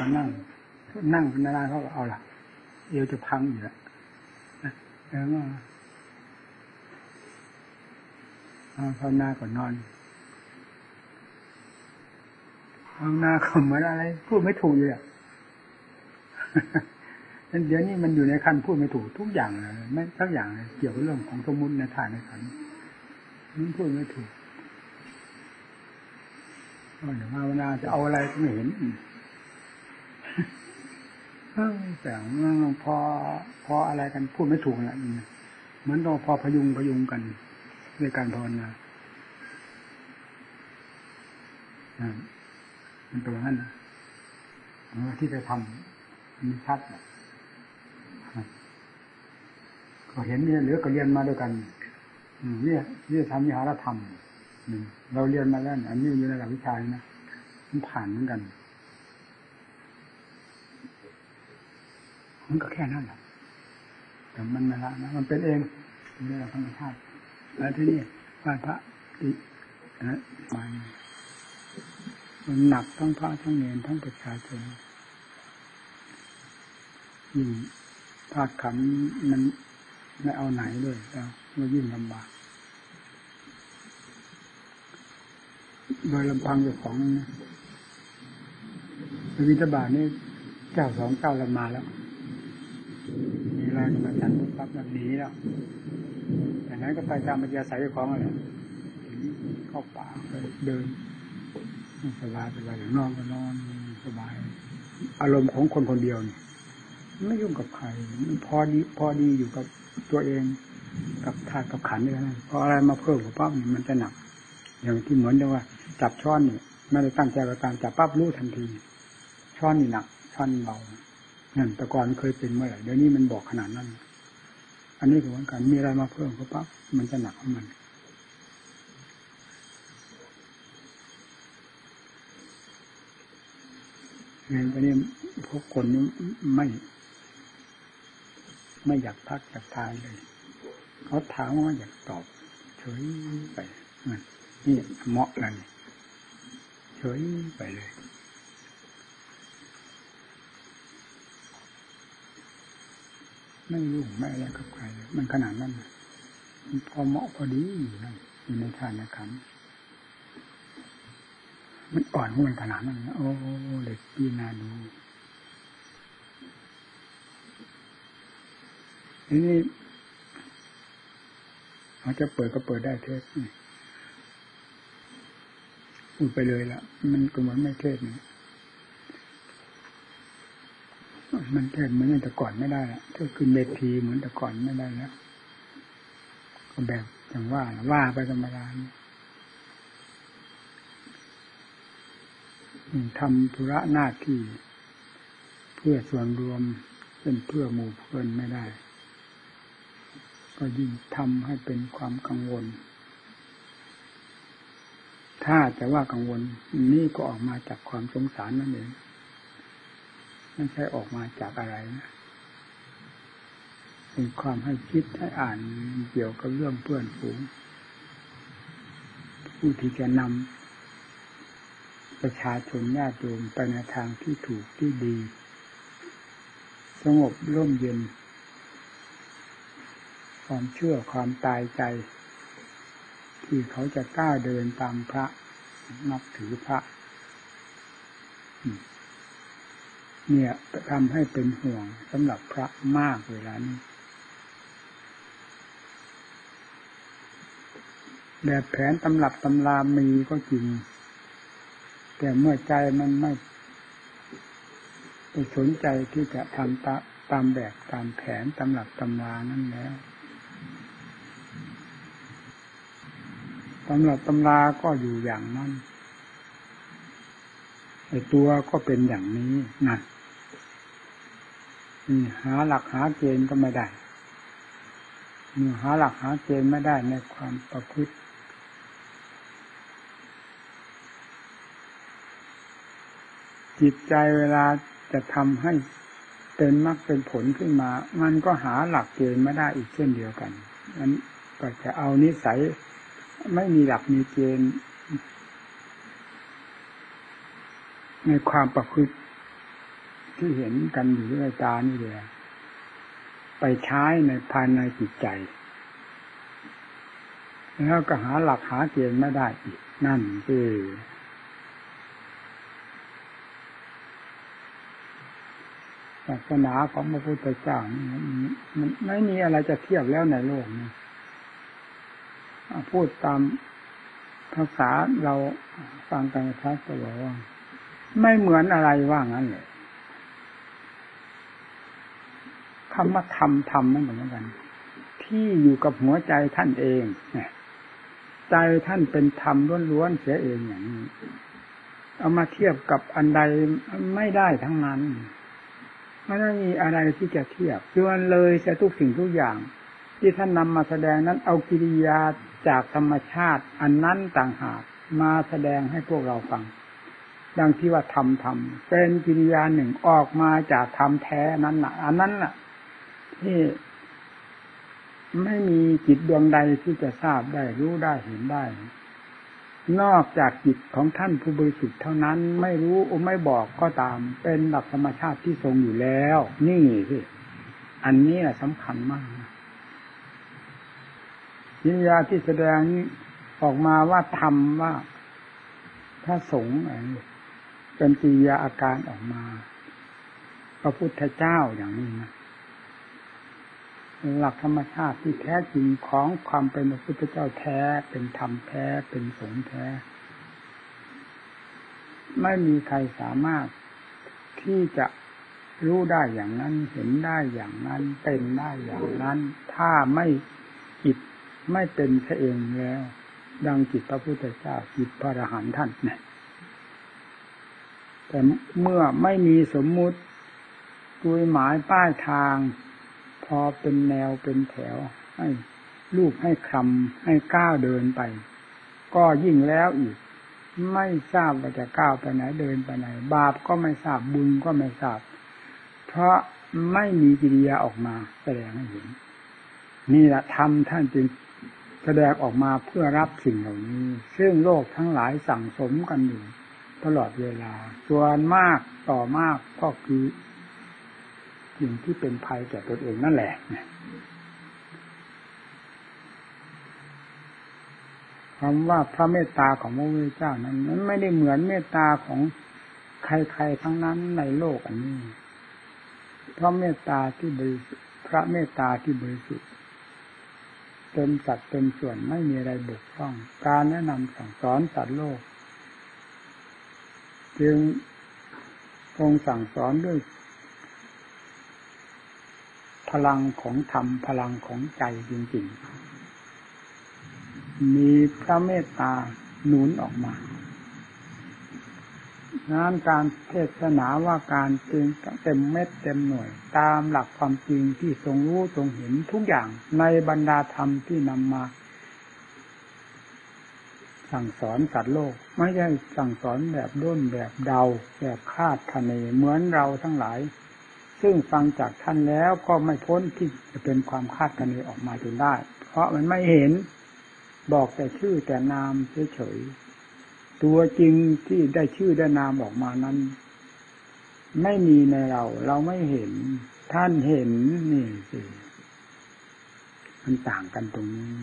ก็นั่งนานๆเขาก็เอาล่ะเอวจะพังอยู่แล้วแล้วก็ภาวนาก่อนนอนภาวนาก็เหมือนอะไรพูดไม่ถูกอยู่อ่ะเดี๋ยวนี้มันอยู่ในขั้นพูดไม่ถูกทุกอย่างเลยไม่สักอย่างเลยเกี่ยวกับเรื่องของสมมุติในฐานในขันมันพูดไม่ถูกเดี๋ยวภาวนาจะเอาอะไรก็ไม่เห็นแต่พออะไรกันพูดไม่ถูกแหละเหมือนเราพอพยุงกันในการภาวนามันตัวนั้นที่จะทำมีชัดก็เห็นเนี่ยเหลือก็เรียนมาด้วยกันเนี่ยทำวิหารธรรมเราเรียนมาแล้วอันนี้อยู่ในหลักวิชานะมันผ่านเหมือนกันมันก็แค่นั้นแหละแต่มันไม่ละนะมันเป็นเองเรื่องธรรมชาติแล้วที่นี่ไหว้พระนะมันหนักทั้งพระทั้งเนรทั้งประชาชนยิ่งธาตุขันธ์มันไม่เอาไหนด้วยแล้วมันยิ่งลำบากโดยลำพังเจ้าของวิทบาทนี่เจ้า2 เจ้าละมาแล้วมีอะไรมาจันทร์ปั๊บแบบนี้แล้วอย่างนั้นก็ไปตามปัญญาสายเจ้าของอะไรเข้าป่าไปเดินสบายนอนก็นอนสบายอารมณ์ของคนคนเดียวนี่ไม่ยุ่งกับใครมันพอดีอยู่กับตัวเองกับธาตุกับขันธ์นี่นะพออะไรมาเพิ่มกับปั๊บมันจะหนักอย่างที่เหมือนกับว่าจับช้อนนี่ไม่ได้ตั้งใจกับการจับปั๊บรู้ทันทีช้อนนี่หนักช้อนเบานั่นแต่ก่อนเคยเป็นเมื่อไหร่เดี๋ยวนี้มันบอกขนาดนั้นอันนี้เหมือนกันมีอะไรมาเพิ่มกับปั๊บมันจะหนักของมันงั้นตอนนี้พวกคนนี้ไม่อยากพักอยากทายเลยเขาถามว่าอยากตอบเฉยไปนี่เหมาะเลยเฉยไปเลยไม่ยุ่งไม่อะไรกับใครมันขนาดนั้นมันพอเหมาะพอดีอยู่นั่นอยู่ในฐานในขันธ์มันอ่อนของมันขนาดนั้นโอ้เด็กปีนาดูนี่เขาจะเปิดก็เปิดได้เทศพูดไปเลยละมันก็เหมือนไม่เทศนี่มันเทศเหมือนแต่ก่อนไม่ได้ละถ้าขึ้นเวทีเหมือนแต่ก่อนไม่ได้แล้วก็แบบอย่างว่าไปธรรมดาทำธุระหน้าที่เพื่อส่วนรวมเป็นเพื่อหมู่เพื่อนไม่ได้ก็ยิ่งทำให้เป็นความกังวลถ้าจะว่ากังวลนี่ก็ออกมาจากความสงสารนั่นเองไม่ใช่ออกมาจากอะไรนะเป็นความให้คิดให้อ่านเกี่ยวกับเรื่องเพื่อนฝูงผู้ที่จะนำประชาชนญาติโยมไปในทางที่ถูกที่ดีสงบร่มเย็นความเชื่อความตายใจที่เขาจะกล้าเดินตามพระนับถือพระเนี่ยทำให้เป็นห่วงสำหรับพระมากเวลานี้แบบแผนตำรับตำรามีก็จริงแต่เมื่อใจมันไม่ไปสนใจที่จะทำตามแบบตามแผนตำรับตำรานั่นแล้วตำรับตำราก็อยู่อย่างนั้นไอ้ตัวก็เป็นอย่างนี้นั่นหาหลักหาเกณฑ์ก็ไม่ได้หาหลักหาเกณฑ์ไม่ได้ในความประพฤติจิตใจเวลาจะทำให้เป็นมรรคเป็นผลขึ้นมามันก็หาหลักเกณฑ์ไม่ได้อีกเช่นเดียวกันนั้นก็จะเอานิสัยไม่มีหลักมีเกณฑ์ในความประพฤติที่เห็นกันอยู่ด้วยตานี่เลยไปใช้ในภายในจิตใจแล้วก็หาหลักหาเกณฑ์ไม่ได้อีกนั่นคือศาสนาของพระพุทธเจ้ามันไม่มีอะไรจะเทียบแล้วในโลกนี้พูดตามภาษาเราฟังกันชัดก็บอกว่าไม่เหมือนอะไรว่างั้นเลยคำว่าธรรมนั่นเหมือนกันที่อยู่กับหัวใจท่านเองใจท่านเป็นธรรมล้วนๆเสียเองอย่างนี้เอามาเทียบกับอันใดไม่ได้ทั้งนั้นไม่ได้มีอะไรที่จะเทียบล้วนเลยเสียทุกสิ่งทุกอย่างที่ท่านนำมาแสดงนั้นเอากิริยาจากธรรมชาติอันนั้นต่างหากมาแสดงให้พวกเราฟังดังที่ว่าธรรมเป็นกิริยาหนึ่งออกมาจากธรรมแท้นั้นน่ะอันนั้นน่ะที่ไม่มีจิตดวงใดที่จะทราบได้รู้ได้เห็นได้นอกจากจิตของท่านผู้บริสุทธิ์เท่านั้นไม่รู้ไม่บอกก็ตามเป็นหลักธรรมชาติที่ทรงอยู่แล้วนี่สิอันนี้สำคัญมากกิริยาที่แสดงออกมาว่าธรรมว่าพระสงฆ์เป็นกิริยาอาการออกมาพระพุทธเจ้าอย่างนี้นะหลักธรรมชาติที่แท้จริงของความเป็นพระพุทธเจ้าแท้เป็นธรรมแท้เป็นสงฆ์แท้ไม่มีใครสามารถที่จะรู้ได้อย่างนั้นเห็นได้อย่างนั้นเป็นได้อย่างนั้นถ้าไม่จิตไม่เป็นซะเองแล้วดังจิตพระพุทธเจ้าจิตพระอรหันต์ท่านเนี่ยแต่เมื่อไม่มีสมมุติตัวหมายป้ายทางพอเป็นแนวเป็นแถวให้ลูกให้คำให้ก้าวเดินไปก็ยิ่งแล้วอีกไม่ทราบว่าจะก้าวไปไหนเดินไปไหนบาปก็ไม่ทราบบุญก็ไม่ทราบเพราะไม่มีกิริยาออกมาแสดงให้เห็นนี่แหละธรรมท่านจึงแสดงออกมาเพื่อรับสิ่งเหล่านี้ซึ่งโลกทั้งหลายสั่งสมกันอยู่ตลอดเวลาส่วนมากต่อมากก็คือสิ่งที่เป็นภัยแก่ตนเองนั่นแหละคำว่าพระเมตตาของพระพุทธเจ้านั้นมันไม่ได้เหมือนเมตตาของใครๆทั้งนั้นในโลกอันนี้เพราะเมตตาที่บริสุทธิ์พระเมตตาที่บริสุทธิ์เต็มสัดเต็มส่วนไม่มีอะไรบกพร่องการแนะนำสั่งสอนสัตว์โลกจึงทรงสั่งสอนด้วยพลังของธรรมพลังของใจจริงๆมีพระเมตตาหนุนออกมานั้นการเทศนาว่าการเต็มเม็ดเต็มหน่วยตามหลักความจริงที่ทรงรู้ทรงเห็นทุกอย่างในบรรดาธรรมที่นำมาสั่งสอนสัตว์โลกไม่ใช่สั่งสอนแบบด้นแบบเดาแบบคาดคะเนเหมือนเราทั้งหลายซึ่งฟังจากท่านแล้วก็ไม่พ้นที่จะเป็นความคาดคะเนออกมาจนได้เพราะมันไม่เห็นบอกแต่ชื่อแต่นามเฉยๆตัวจริงที่ได้ชื่อได้นามออกมานั้นไม่มีในเราไม่เห็นท่านเห็นนี่สิมันต่างกันตรงนี้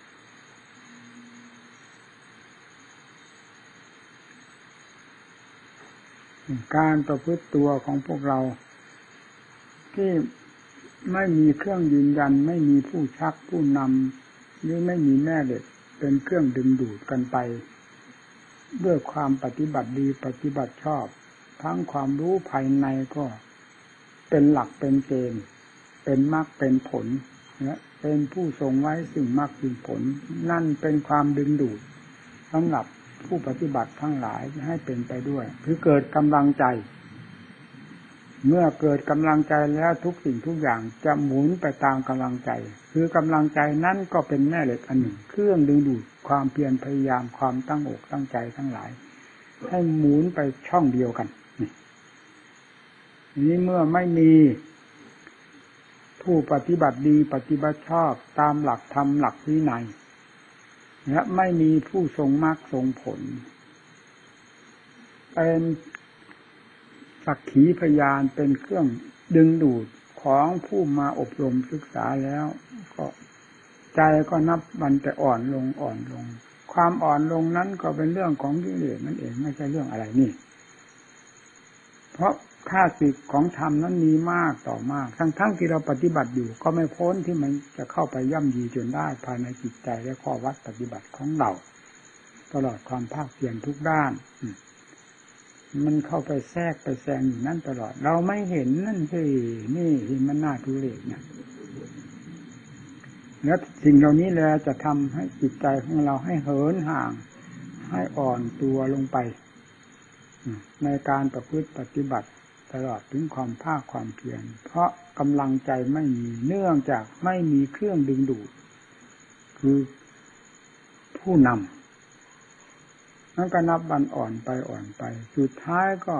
การประพฤติตัวของพวกเราที่ไม่มีเครื่องยืนยันไม่มีผู้ชักผู้นำหรือไม่มีแม่เหล็กเป็นเครื่องดึงดูดกันไปด้วยความปฏิบัติดีปฏิบัติชอบทั้งความรู้ภายในก็เป็นหลักเป็นเกณฑ์เป็นมรรคเป็นผลและเป็นผู้ทรงไว้ซึ่งมรรคซึ่งผลนั่นเป็นความดึงดูดสำหรับผู้ปฏิบัติทั้งหลายให้เป็นไปด้วยคือเกิดกำลังใจเมื่อเกิดกำลังใจแล้วทุกสิ่งทุกอย่างจะหมุนไปตามกำลังใจคือกำลังใจนั้นก็เป็นแม่เหล็กอันหนึ่งเครื่องดึงดูดความเพียรพยายามความตั้งอกตั้งใจทั้งหลายให้หมุนไปช่องเดียวกันนี้เมื่อไม่มีผู้ปฏิบัติดีปฏิบัติชอบตามหลักธรรมหลักวินัยและไม่มีผู้ทรงมรรคทรงผลเป็นสักขีพยานเป็นเครื่องดึงดูดของผู้มาอบรมศึกษาแล้วก็ใจก็นับวันแต่อ่อนลงอ่อนลงความอ่อนลงนั้นก็เป็นเรื่องของกิเลสนั่นเองไม่ใช่เรื่องอะไรนี่เพราะค่าศึกของธรรมนั้นมีมากต่อมากทั้งที่เราปฏิบัติอยู่ก็ไม่พ้นที่มันจะเข้าไปย่ำยีจนได้ภายในจิตใจและข้อวัดปฏิบัติของเราตลอดความภาคเพียรทุกด้านมันเข้าไปแทรกไปแซงอยู่นั่นตลอดเราไม่เห็นนั่นสินี่มันน่าทุเรศนะแล้วสิ่งเหล่านี้แหละจะทำให้จิตใจของเราให้เหินห่างให้อ่อนตัวลงไปในการประพฤติปฏิบัติตลอดถึงความภาคความเพียรเพราะกำลังใจไม่มีเนื่องจากไม่มีเครื่องดึงดูดคือผู้นำนั่นก็นับวันอ่อนไปสุดท้ายก็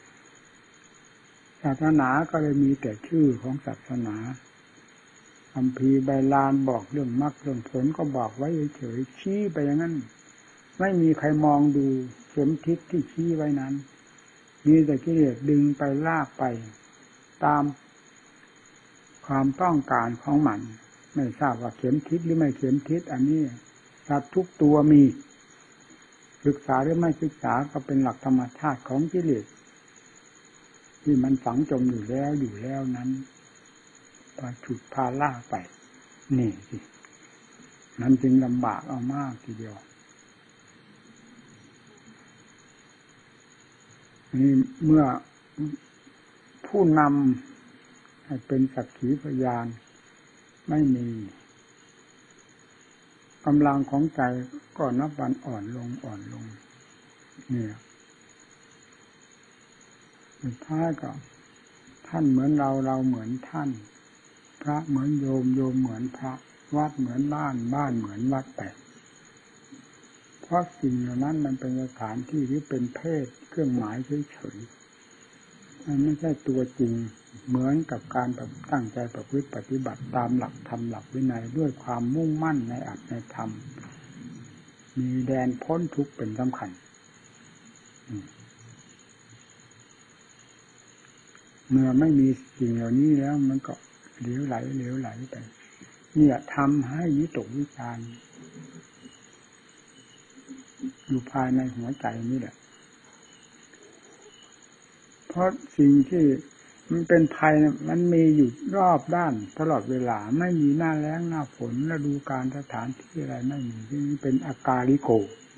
ศาสนาก็เลยมีแต่ชื่อของศาสนาคัมภีร์ใบลานบอกเรื่องมรรคเรื่องผลก็บอกไว้เฉยๆชี้ไปอย่างนั้นไม่มีใครมองดูเข็มทิศที่ชี้ไว้นั้นมีแต่กิเลสดึงไปลากไปตามความต้องการของมันไม่ทราบว่าเข็มทิศหรือไม่เข็มทิศอันนี้สัตว์ทุกตัวมีศึกษาหรือไม่ศึกษาก็เป็นหลักธรรมชาติของกิเลสที่มันฝังจมอยู่แล้วนั้นพาฉุดพาลากไปนี่สิมันจึงลำบากเอามากทีเดียวนี่เมื่อผู้นำให้เป็นสักขีพยานไม่มีกำลังของใจก็นับวันอ่อนลงเนี่ยสุดท้ายก็ท่านเหมือนเราเหมือนท่านพระเหมือนโยมเหมือนพระวัดเหมือนบ้านเหมือนวัดแต่เพราะสิ่งเหล่านั้นมันเป็นสถานที่หรือเป็นเพศเครื่องหมายเฉยๆมันไม่ใช่ตัวจริงเหมือนกับการตั้งใจประพฤติปฏิบัติตามหลักธรรมหลักวินัยด้วยความมุ่งมั่นในอัตในธรรมมีแดนพ้นทุกข์เป็นสำคัญเมื่อไม่มีสิ่งเหล่านี้แล้วมันก็เหลวไหลไปเนี่ยทำให้วิตกวิจารณ์อยู่ภายในหัวใจนี่แหละเพราะสิ่งที่มันเป็นภัยมันมีอยู่รอบด้านตลอดเวลาไม่มีหน้าแล้งหน้าฝนฤดูกาลสถานที่อะไรไม่มีที่เป็นอากาลิโก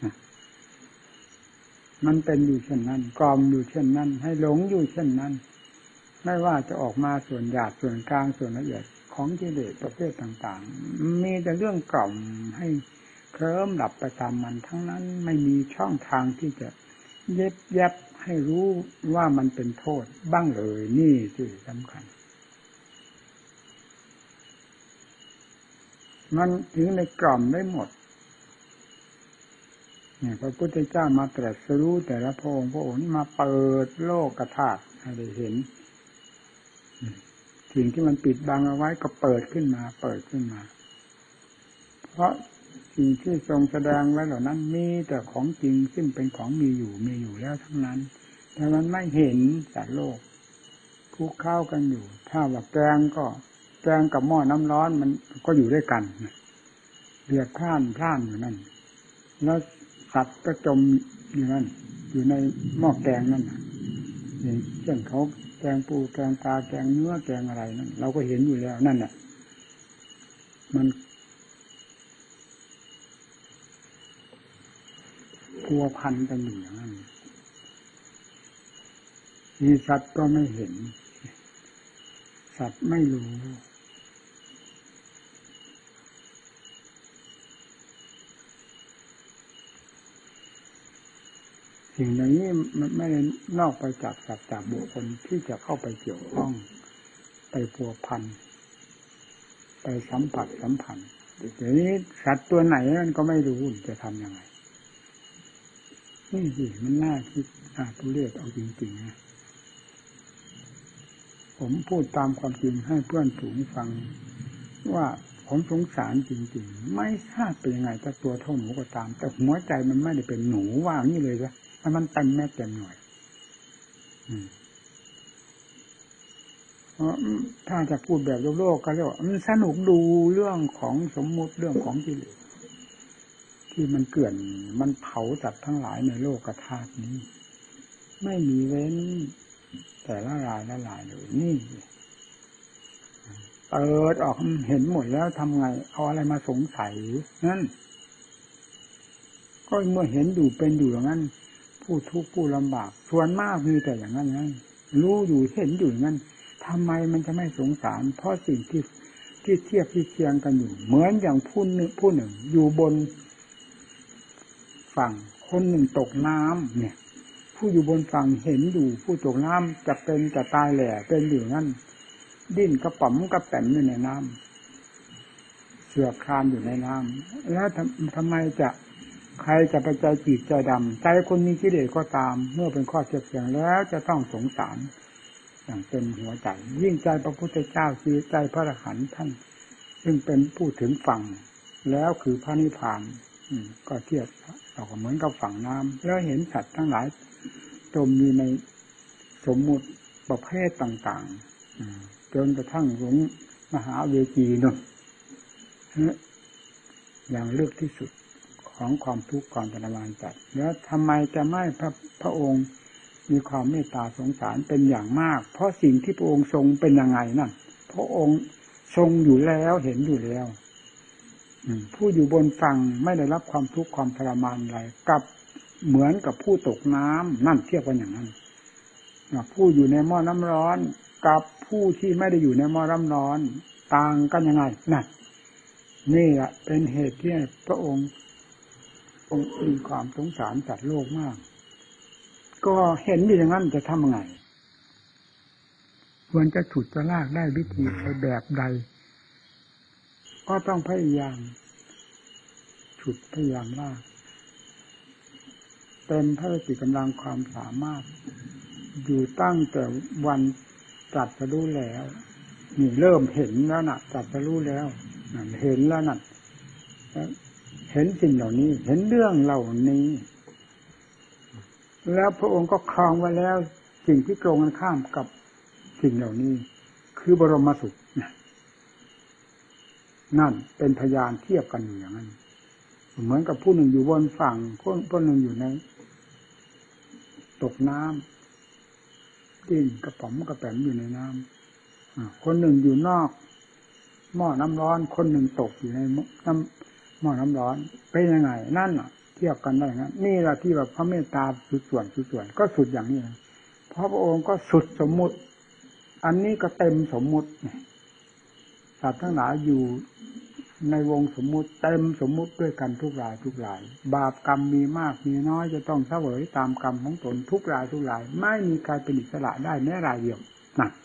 มันเป็นอยู่เช่นนั้นกอมอยู่เช่นนั้นให้หลงอยู่เช่นนั้นไม่ว่าจะออกมาส่วนหยาบส่วนกลางส่วนละเอียดของกิเลสประเภทต่างๆมีแต่เรื่องกล่อมให้เคลิ้มหลับไปตามมันทั้งนั้นไม่มีช่องทางที่จะเย็บยับให้รู้ว่ามันเป็นโทษบ้างเลยนี่สิสำคัญมันถึงในกล่อมได้หมดเนี่ยพระพุทธเจ้ามาตรัสรู้แต่ละพระองค์นี่มาเปิดโลกธาตุให้ได้เห็นสิ่งที่มันปิดบังเอาไว้ก็เปิดขึ้นมาเพราะสิ่งที่ทรงแสดงไว้เหล่านั้นมีแต่ของจริงซึ่งเป็นของมีอยู่แล้วทั้งนั้นแต่มันไม่เห็นจากโลกคลุกเคล้ากันอยู่ถ้าว่าแกงกับหม้อน้ำร้อนมันก็อยู่ด้วยกันเดือดพล่านอยู่นั่นแล้วสัตว์ก็จมอยู่นั่นอยู่ในหม้อแกงนั่นอย่างเช่นเขาแกงปูแกงปลาแกงเนื้อแกงอะไรนั่นเราก็เห็นอยู่แล้วนั่นแหละมันพัวพันกันอยู่อย่างนั้นมีสัตว์ก็ไม่เห็นสัตว์ไม่รู้สิ่งอย่างนี้มันไม่ได้นอกไปจากสัตว์จากบุคคลที่จะเข้าไปเกี่ยวข้องไปพัวพันไปสัมพันธ์ทีนี้สัตว์ตัวไหนมันก็ไม่รู้จะทำยังไงนี่สิมันน่าคิดทุเรศเอาจริงๆนะผมพูดตามความจริงให้เพื่อนฝูงฟังว่าผมสงสารจริงๆไม่ทราบเป็นยังไงแต่ตัวเท่าหนูก็ตามแต่หัวใจมันไม่ได้เป็นหนูว่างี้เลยนะมันเต็มแม่เต็มหน่วยถ้าจะพูดแบบโลกก็เรียกว่ามันสนุกดูเรื่องของสมมุติเรื่องของกิเลสที่มันเกลื่อนมันเผาจัดทั้งหลายในโลกธาตุนี้ไม่มีเว้นแต่ละรายเลยนี่เปิดออกเห็นหมดแล้วทำไงเอาอะไรมาสงสัยนั่นก็เมื่อเห็นอยู่เป็นอยู่อย่างนั้นผู้ทุกข์ผู้ลำบากส่วนมากมีแต่อย่างนั้นรู้อยู่เห็นอยู่อย่างนั้นทำไมมันจะไม่สงสารเพราะสิ่งที่เทียบที่เคียงกันอยู่เหมือนอย่างผู้หนึ่งอยู่บนฝั่งคนหนึ่งตกน้ำเนี่ยผู้อยู่บนฝั่งเห็นอยู่ผู้ตกน้ำจะเป็นจะตายแหล่เป็นอยู่นั่นดิ้นกระป๋อมกระแป๋มอยู่ในน้ำเสือกคลานอยู่ในน้ำแล้วทำไมจะใครจะไปใจจีดใจดำใจคนมีกิเลสก็ตามเมื่อเป็นข้อเทียบเทียงแล้วจะต้องสงสารอย่างเต็มหัวใจยิ่งใจพระพุทธเจ้าคือใจพระอรหันต์ท่านซึ่งเป็นผู้ถึงฝั่งแล้วคือพระนิพพานก็เทียบเราก็เหมือนกับฝั่งน้ำแล้วเห็นสัตว์ทั้งหลายจมอยู่ในสมมุติประเภทต่างๆจนกระทั่งลงมหาเวจีนนอย่างลึกที่สุดของความทุกข์ความทรมานจัดแล้วทำไมจะไม่พระองค์มีความเมตตาสงสารเป็นอย่างมากเพราะสิ่งที่พระองค์ทรงเป็นยังไงนั่นพระองค์ทรงอยู่แล้วเห็นอยู่แล้วผู้อยู่บนฝั่งไม่ได้รับความทุกข์ความทรมานอะไรกับเหมือนกับผู้ตกน้ำนั่นเทียบกันอย่างนั้นผู้อยู่ในหม้อน้ำร้อนกับผู้ที่ไม่ได้อยู่ในหม้อน้ำร้อนต่างกันยังไงนั่นนี่แหละเป็นเหตุที่พระองค์มีความสงสารสัตว์โลกมากก็เห็นอยู่อย่างนั้นจะทำยังไงควรจะฉุดจะลากได้วิธีไปแบบใดก็ต้องพยายามฉุดพยายามลากเต็มพระสติกำลังความสามารถอยู่ตั้งแต่วันตรัสรู้แล้วนี่เริ่มเห็นแล้วน่ะตรัสรู้แล้วเห็นแล้วน่ะเห็นสิ่งเหล่านี้เห็นเรื่องเหล่านี้แล้วพระองค์ก็ครองไว้แล้วสิ่งที่ตรงกันข้ามกับสิ่งเหล่านี้คือบรมสุขนั่นเป็นพยานเทียบกันอยู่อย่างนั้นเหมือนกับผู้หนึ่งอยู่บนฝั่งผู้หนึ่งอยู่ในตกน้ำดิ้นกระป๋อมกระแป๋มอยู่ในน้ำคนหนึ่งอยู่นอกหม้อน้ำร้อนคนหนึ่งตกอยู่ในหม้อน้ำร้อนเป็นยังไงนั่นน่ะเทียบกันได้งั้นนี่แหละที่แบบพระเมตตาสุดส่วนก็สุดอย่างนี้เพราะพระองค์ก็สุดสมมุติอันนี้ก็เต็มสมมุติสัตว์ทั้งหลายอยู่ในวงสมมุติเต็มสมมุติด้วยกันทุกรายบาปกรรมมีมากมีน้อยจะต้องเสวยตามกรรมของตนทุกรายไม่มีใครเป็นอิสระได้แม้รายเดียวนั่น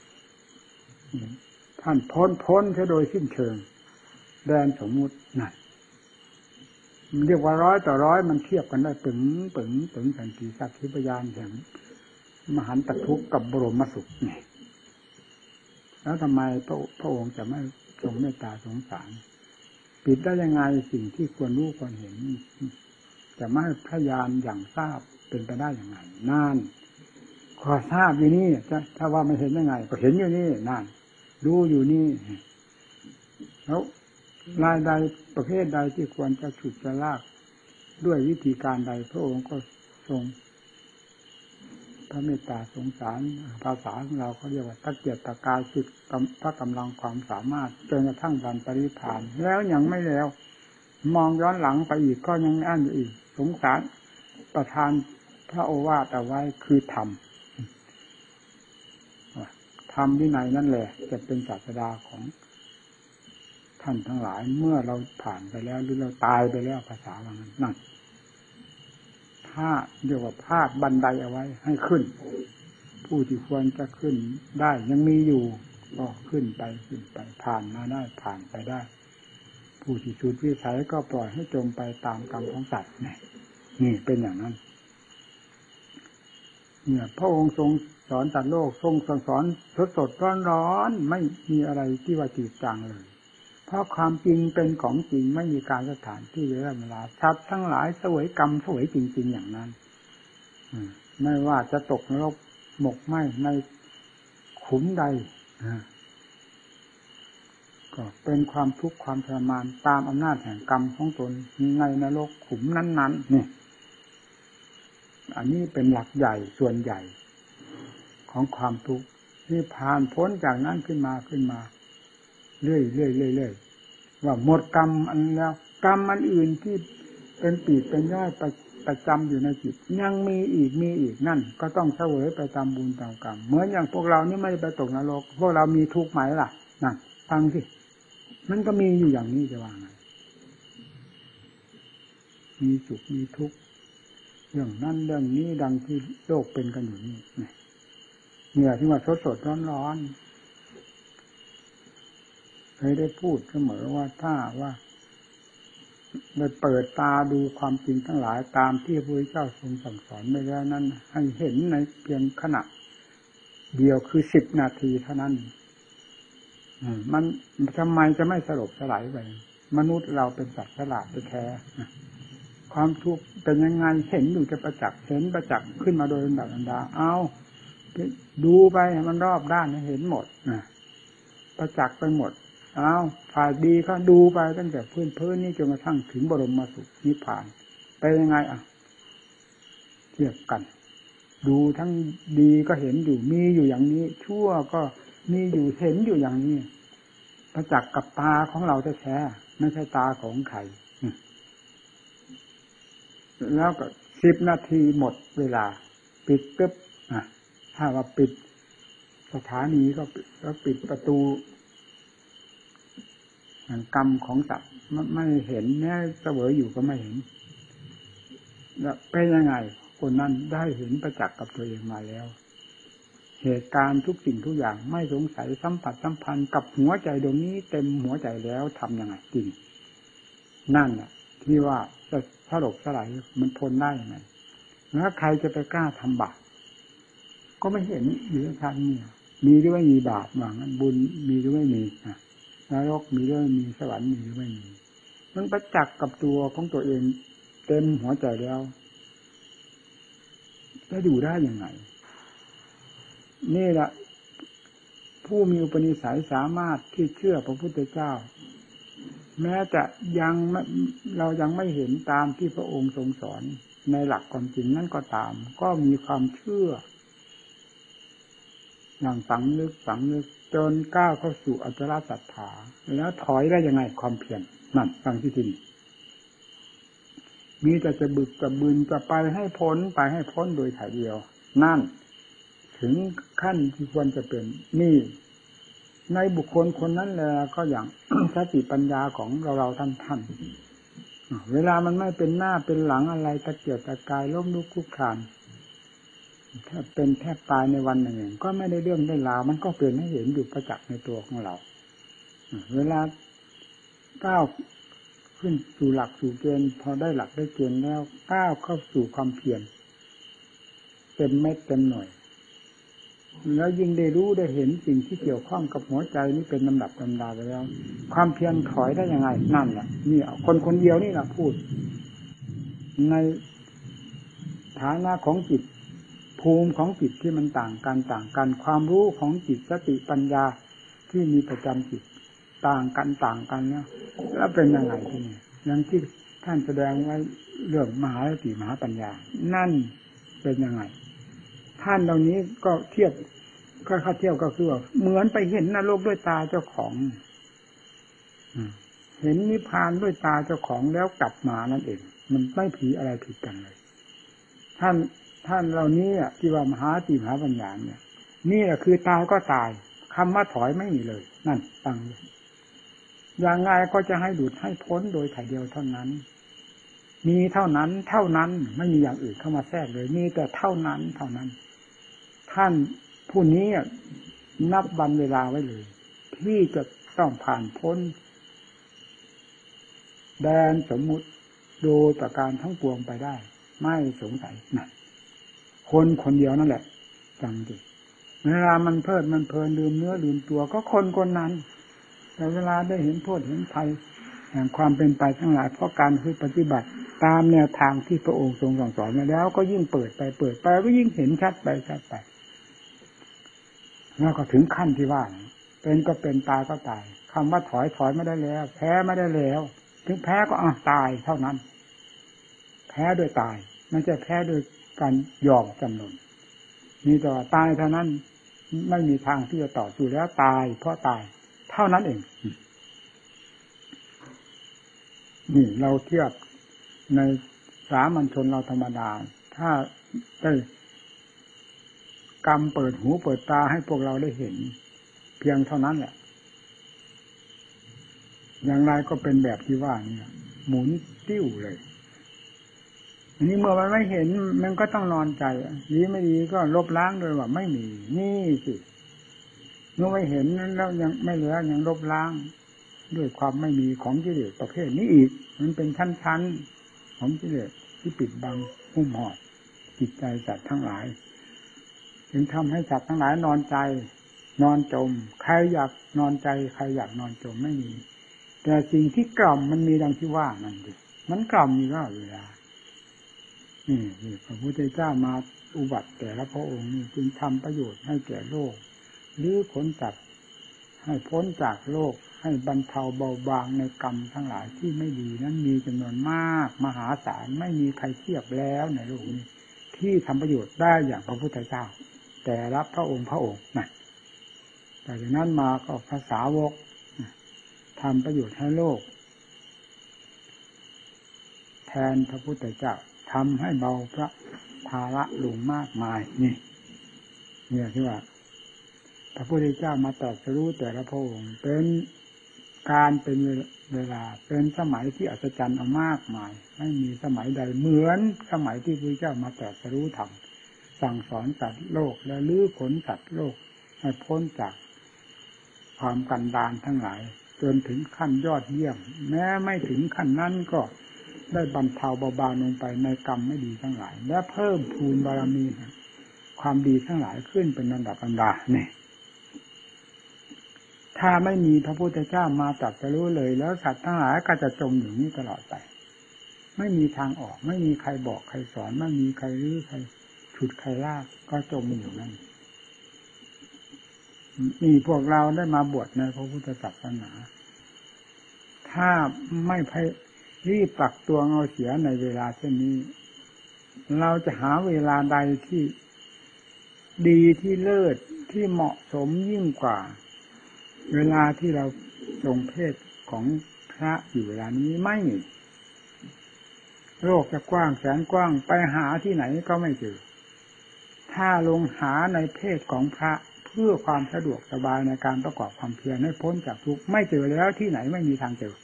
ท่านพ้นแค่โดยสิ้นเชิงแดนสมมุตินั่นเรียกว่าร้อยต่อร้อยมันเทียบกันได้ปึ๋งสันติสักขิพยานแห่งมหันตทุกข์กับบรมสุขนี่แล้วทำไมพระองค์จะไม่ทรงเมตตาสงสารปิดได้ยังไงสิ่งที่ควรรู้ควรเห็นจะไม่พยานอย่างทราบเป็นไปได้ยังไงนั่นขอทราบอยู่นี่ถ้าว่าไม่เห็นยังไงก็เห็นอยู่นี่นั่นรู้อยู่นี่แล้วรายใดประเภทใดที่ควรจะฉุดจะลากด้วยวิธีการใดพระองค์ก็ทรงพระเมตตาสงสารภาษาของเราเขาเรียกว่าตะเกียกตะกายสุดพระกำลังความสามารถจนกระทั่งวันปรินิพพานแล้วยังไม่แล้วมองย้อนหลังไปอีกก็ยังอั้นอยู่อีกสงสารประทานพระโอวาทเอาไว้คือธรรมวินัยนั่นแหละจะเป็นศาสดาของท่านทั้งหลายเมื่อเราผ่านไปแล้วหรือเราตายไปแล้วภาษาว่างั้นนั่นถ้าเรียกว่าพาดบันไดเอาไว้ให้ขึ้นผู้ที่ควรจะขึ้นได้ยังมีอยู่ก็ขึ้นไปผ่านมาได้ผ่านไปได้ผู้ที่สุดวิสัยก็ปล่อยให้จมไปตามกรรมของสัตว์นี่เป็นอย่างนั้นเนี่ยพระองค์ทรงสอนสัตว์โลกทรงสอนสดร้อนไม่มีอะไรที่ว่าจืดจางเลยเพราะความจริงเป็นของจริงไม่มีการสถานที่เวลาสัตว์ทั้งหลายเสวยกรรมเสวยจริงๆอย่างนั้นไม่ว่าจะตกนรกหมกไหม้ในขุมใดก็เป็นความทุกข์ความทรมานตามอำนาจแห่งกรรมของตนในนรกขุมนั้นๆนี่อันนี้เป็นหลักใหญ่ส่วนใหญ่ของความทุกข์ที่ผ่านพ้นจากนั้นขึ้นมาเรื่อยๆว่าหมดกรรมอันแล้วกรรมอันอื่นที่เป็นปีกเป็นย่อยประจำอยู่ในจิตยังมีอีกนั่นก็ต้องเสวยไปตามบุญตามกรรมเหมือนอย่างพวกเรานี่ไม่ได้ไปตกนรกพวกเรามีทุกข์ไหมล่ะนั่นฟังสิมันก็มีอยู่อย่างนี้จะว่าไงมีสุขมีทุกข์เรื่องนั้นเรื่องนี้ดังที่โลกเป็นกันอยู่นี่เนี่ยที่ว่าสดร้อนเคยได้พูดเสมอว่าถ้าว่าได้เปิดตาดูความจริงทั้งหลายตามที่พระพุทธเจ้าทรงสั่งสอนไปแล้วนั้นให้เห็นในเพียงขณะเดียวคือ10 นาทีเท่านั้นมันทำไมจะไม่สลบสลายไปมนุษย์เราเป็นสัตว์ฉลาดแท้ความทุกข์เป็นยังไงเห็นอยู่จะประจักษ์ขึ้นมาโดยลำดับเอาดูไปมันรอบด้านเห็นหมดประจักษ์ไปหมดเอาฝ่ายดีก็ดูไปตั้งแต่พื้นนี่จนกระทั่งถึงบรมสุขนิพพานไปยังไงเทียบกันดูทั้งดีก็เห็นอยู่มีอยู่อย่างนี้ชั่วก็มีอยู่เห็นอยู่อย่างนี้ประจักษ์กับตาของเราแท้ๆไม่ใช่ตาของใครแล้วก็10 นาทีหมดเวลาปิดปึ๊บถ้าว่าปิดสถานีก็ปิดประตูกรรมของสัตว์ไม่เห็นแม้เสวยอยู่ก็ไม่เห็นแล้วเป็นยังไงคนนั้นได้เห็นประจักษ์กับตัวเองมาแล้วเหตุการณ์ทุกสิ่งทุกอย่างไม่สงสัยสัมผัสสัมพันธ์กับหัวใจดวงนี้เต็มหัวใจแล้วทำยังไงจริงนั่นแหละที่ว่าจะสลบสลายมันทนได้ยังไงแล้วใครจะไปกล้าทำบาปก็ไม่เห็นอยู่ในทางนี้มีหรือไม่มีบาปว่างั้นบุญมีหรือไม่มีนรกมีหรือไม่มีสวรรค์มีหรือไม่มีมันประจักษ์กับตัวของตัวเองเต็มหัวใจแล้วจะอยู่ได้ยังไงนี่แหละผู้มีอุปนิสัยสามารถที่เชื่อพระพุทธเจ้าแม้จะเรายังไม่เห็นตามที่พระองค์ทรงสอนในหลักความจริงนั้นก็ตามก็มีความเชื่ออย่างฝังลึกจนก้าวเข้าสู่อัจฉริศรัทธาแล้วถอยได้ยังไงความเพียรนั่นฟังที่ทีนี้มีแต่จะบึกจะบืนจะไปให้พ้นโดยถ่ายเดียวนั่นถึงขั้นที่ควรจะเป็นนี่ในบุคคลคนนั้นแหละก็อย่าง สติปัญญาของเราท่านเวลามันไม่เป็นหน้าเป็นหลังอะไรตะเกียกตะกายล้มลุกคลุกคลานแทบเป็นแทบตายในวันหนึ่งก็ไม่ได้เรื่องได้ราวมันก็เป็นให้เห็นอยู่ประจักษ์ในตัวของเราเวลาก้าวขึ้นสู่หลักสู่เกณฑ์พอได้หลักได้เกณฑ์แล้วก้าวเข้าสู่ความเพียรเต็มเม็ดเต็มหน่วยแล้วยิ่งได้รู้ได้เห็นสิ่งที่เกี่ยวข้องกับหัวใจนี้เป็นลำดับลำดาไปแล้วความเพียรถอยได้ยังไงนั่นแหละนี่คนเดียวนี่แหละพูดในฐานะของจิตภูมิของจิตที่มันต่างกันความรู้ของจิตสติปัญญาที่มีประจำจิตต่างกันเนี่ยแล้วเป็นยังไงที่นี่อย่างที่ท่านแสดงไว้เรื่องมหาสติมหาปัญญานั่นเป็นยังไงท่านเหล่านี้ก็เทียบก็เทียบก็คือว่าเหมือนไปเห็นนรกด้วยตาเจ้าของเห็นนิพพานด้วยตาเจ้าของแล้วกลับมานั่นเองมันไม่ผีอะไรผิดกันเลยท่านเหล่านี้ที่ว่ามหาสติมหาปัญญาเนี่ยนี่แหละคือตายก็ตายคำว่าถอยไม่มีเลยนั่นฟังเลยอย่างไรก็จะให้หลุดให้พ้นโดยถ่ายเดียวเท่านั้นมีเท่านั้นไม่มีอย่างอื่นเข้ามาแทรกเลยมีแต่เท่านั้นท่านผู้นี้นับวันเวลาไว้เลยที่จะต้องผ่านพ้นแดนสมมุติโดยประการทั้งปวงไปได้ไม่สงสัยนะคนเดียวนั่นแหละจังดิเวลามันเพลินลืมเนื้อลืมตัวก็คนนั้นแต่เวลาได้เห็นโทษเห็นภัยแห่งความเป็นไปทั้งหลายเพราะการคือปฏิบัติตามแนวทางที่พระองค์ทรงสั่งสอนมาแล้วก็ยิ่งเปิดไปก็ยิ่งเห็นชัดไปแล้วก็ถึงขั้นที่ว่าเป็นก็เป็นตายก็ตายคำว่าถอยไม่ได้แล้วแพ้ไม่ได้แล้วถึงแพ้ก็ตายเท่านั้นแพ้โดยตายไม่ใช่แพ้โดยการยอมจำนนมีแต่ว่าตายเท่านั้นไม่มีทางที่จะต่อสู้แล้วตายเพราะตายเท่านั้นเองนี่เราเทียบในสามัญชนเราธรรมดาถ้าได้กรรมเปิดหูเปิดตาให้พวกเราได้เห็นเพียงเท่านั้นแหละอย่างไรก็เป็นแบบที่ว่านี่หมุนติ้วเลยอันนี้เมื่อมันไม่เห็นมันก็ต้องนอนใจดีไม่ดีก็ลบล้างโดยว่าไม่มีนี่สิเมื่อไม่เห็นแล้วยังไม่เหลือยังลบล้างด้วยความไม่มีของกิเลสประเภทนี้อีกมันเป็นชั้นๆของกิเลสที่ปิดบังหุ้มห่อจิตใจสัตว์ทั้งหลายจึงทำให้สัตว์ทั้งหลายนอนใจนอนจมใครอยากนอนใจใครอยากนอนจมไม่มีแต่สิ่งที่กล่อมมันมีดังที่ว่านั่นดิมันกล่อมอยู่เวลานี่พระพุทธเจ้ามาอุบัติแต่ละพระองค์นี่จึงทำประโยชน์ให้แก่โลกหรือผลจัดให้พ้นจากโลกให้บรรเทาเบาบางในกรรมทั้งหลายที่ไม่ดีนั้นมีจำนวนมากมหาศาลไม่มีใครเทียบแล้วในโลกนี้ที่ทำประโยชน์ได้อย่างพระพุทธเจ้าแต่ละพระองค์นั่นแต่จากนั้นมาก็ภาษาวกทำประโยชน์ให้โลกแทนพระพุทธเจ้าทำให้เบาพระภาระลงมากมายนี่เนี่ยที่ว่าพระพุทธเจ้ามาตรัสรู้แต่ละพระองค์เป็นการเป็นเวลาเป็นสมัยที่อัศจรรย์มากมายไม่มีสมัยใดเหมือนสมัยที่พระพุทธเจ้ามาตรัสรู้ธรรมสั่งสอนสัตว์โลกและลื้อขนสัตว์โลกให้พ้นจากความกันดารทั้งหลายจนถึงขั้นยอดเยี่ยมแม้ไม่ถึงขั้นนั้นก็ได้บรรเทาเบาบางลงไปในกรรมไม่ดีทั้งหลายและเพิ่มพูนบารมีความดีทั้งหลายขึ้นเป็นลำดับเนี่ยถ้าไม่มีพระพุทธเจ้ามาตรัสรู้เลยแล้วสัตว์ทั้งหลายก็จะจมอยู่นี้ตลอดไปไม่มีทางออกไม่มีใครบอกใครสอนไม่มีใครรื้อใครฉุดใครลากก็จมอยู่นั่นนี่พวกเราได้มาบวชในพระพุทธศาสนาถ้าไม่รีบตักตวงเอาเสียในเวลาเช่นนี้เราจะหาเวลาใดที่ดีที่เลิศที่เหมาะสมยิ่งกว่าเวลาที่เราทรงเพศของพระอยู่เวลานี้ไม่มีโลกจะกว้างแสนกว้างไปหาที่ไหนก็ไม่เจอถ้าลงหาในเพศของพระเพื่อความสะดวกสบายในการประกอบความเพียรให้พ้นจากทุกข์ไม่เจอแล้วที่ไหนไม่มีทางเจอ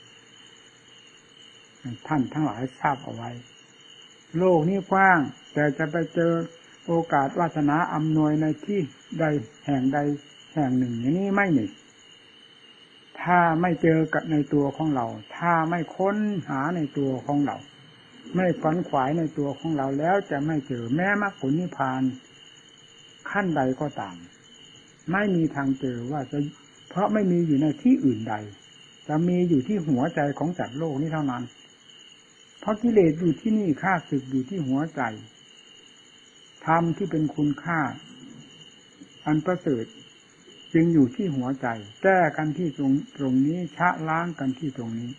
ท่านทั้งหลายทราบเอาไว้โลกนี้กว้างแต่จะไปเจอโอกาสวาสนาอำนวยในที่ใดแห่งใดแห่งหนึ่งอย่างนี้ไม่มีถ้าไม่เจอกับในตัวของเราถ้าไม่ค้นหาในตัวของเราไม่ฝันขวายในตัวของเราแล้วจะไม่เจอแม้มรรคผลนิพพานขั้นใดก็ตามไม่มีทางเจอว่าจะเพราะไม่มีอยู่ในที่อื่นใดจะมีอยู่ที่หัวใจของจักรโลกนี้เท่านั้นเพราะกิเลสอยู่ที่นี่ข้าศึกอยู่ที่หัวใจธรรมที่เป็นคุณค่าอันประเสริฐจึงอยู่ที่หัวใจแก้กันที่ตรงนี้ชะล้างกันที่ตรงนี้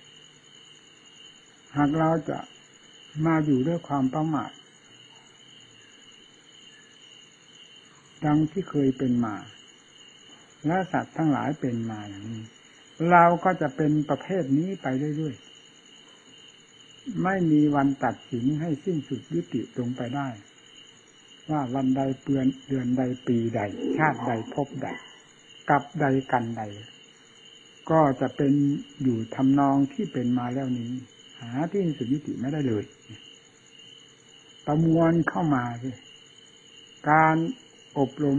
หากเราจะมาอยู่ด้วยความประมาทดังที่เคยเป็นมาและสัตว์ทั้งหลายเป็นมาอย่างนี้เราก็จะเป็นประเภทนี้ไปเรื่อยๆไม่มีวันตัดสินให้สิ้นสุดยุติลงไปได้ว่าวันใดเดือนใดปีใดชาติใดภพใดกับใดกันใดก็จะเป็นอยู่ทำนองที่เป็นมาแล้วนี้หาที่สิ้นสุดยุติไม่ได้เลยประมวลเข้ามาสิการอบรม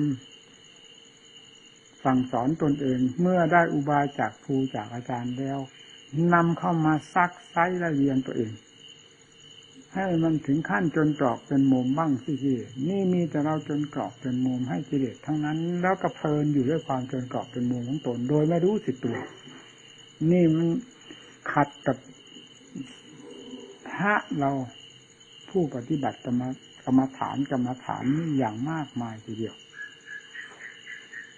สั่งสอนตนเองเมื่อได้อุบายจากครูจากอาจารย์แล้วนำเข้ามาซักไซ้ละเอียดตัวเองให้มันถึงขั้นจนกรอกเป็นมุมบ้างสินี่มีแต่เราจนกรอกเป็นมุมให้กิเลสทั้งนั้นแล้วก็เพลินอยู่ด้วยความจนกรอกเป็นมุมของตนโดยไม่รู้สึกตัวนี่มันขัดกับพระเราผู้ปฏิบัติกรรมฐานนี่อย่างมากมายทีเดียว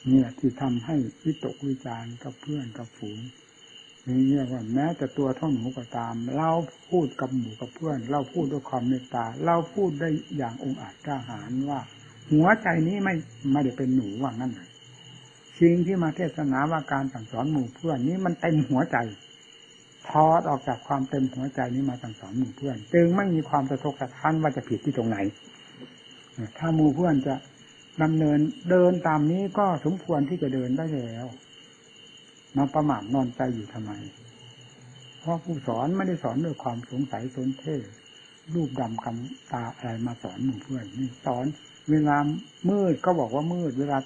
เนี่ยที่ทำให้วิตกวิจารณ์กับเพื่อนกับฝูงนี่เรียกว่าแม้แต่ตัวเท่าหนูก็ตามเราพูดกับหมู่กับเพื่อนเราพูดด้วยความเมตตาเราพูดได้อย่างองอาจกล้าหาญว่าหัวใจนี้ไม่ได้เป็นหนูว่างั้นเลยสิ่งที่มาเทศนาว่าการสั่งสอนหมู่เพื่อนนี้มันเต็มหัวใจถอดออกจากความเต็มหัวใจนี้มาสั่งสอนหมู่เพื่อนจึงไม่มีความสะทกสะท้านว่าจะผิดที่ตรงไหนถ้าหมู่เพื่อนจะดำเนินเดินตามนี้ก็สมควรที่จะเดินได้แล้วมาประมาทนอนใจอยู่ทำไมเพราะผู้สอนไม่ได้สอนด้วยความสงสัยสนเท่รูปดำคำตาอะไรมาสอนหมู่เพื่อนนี่สอนเวลามืดก็บอกว่ามืดเวลา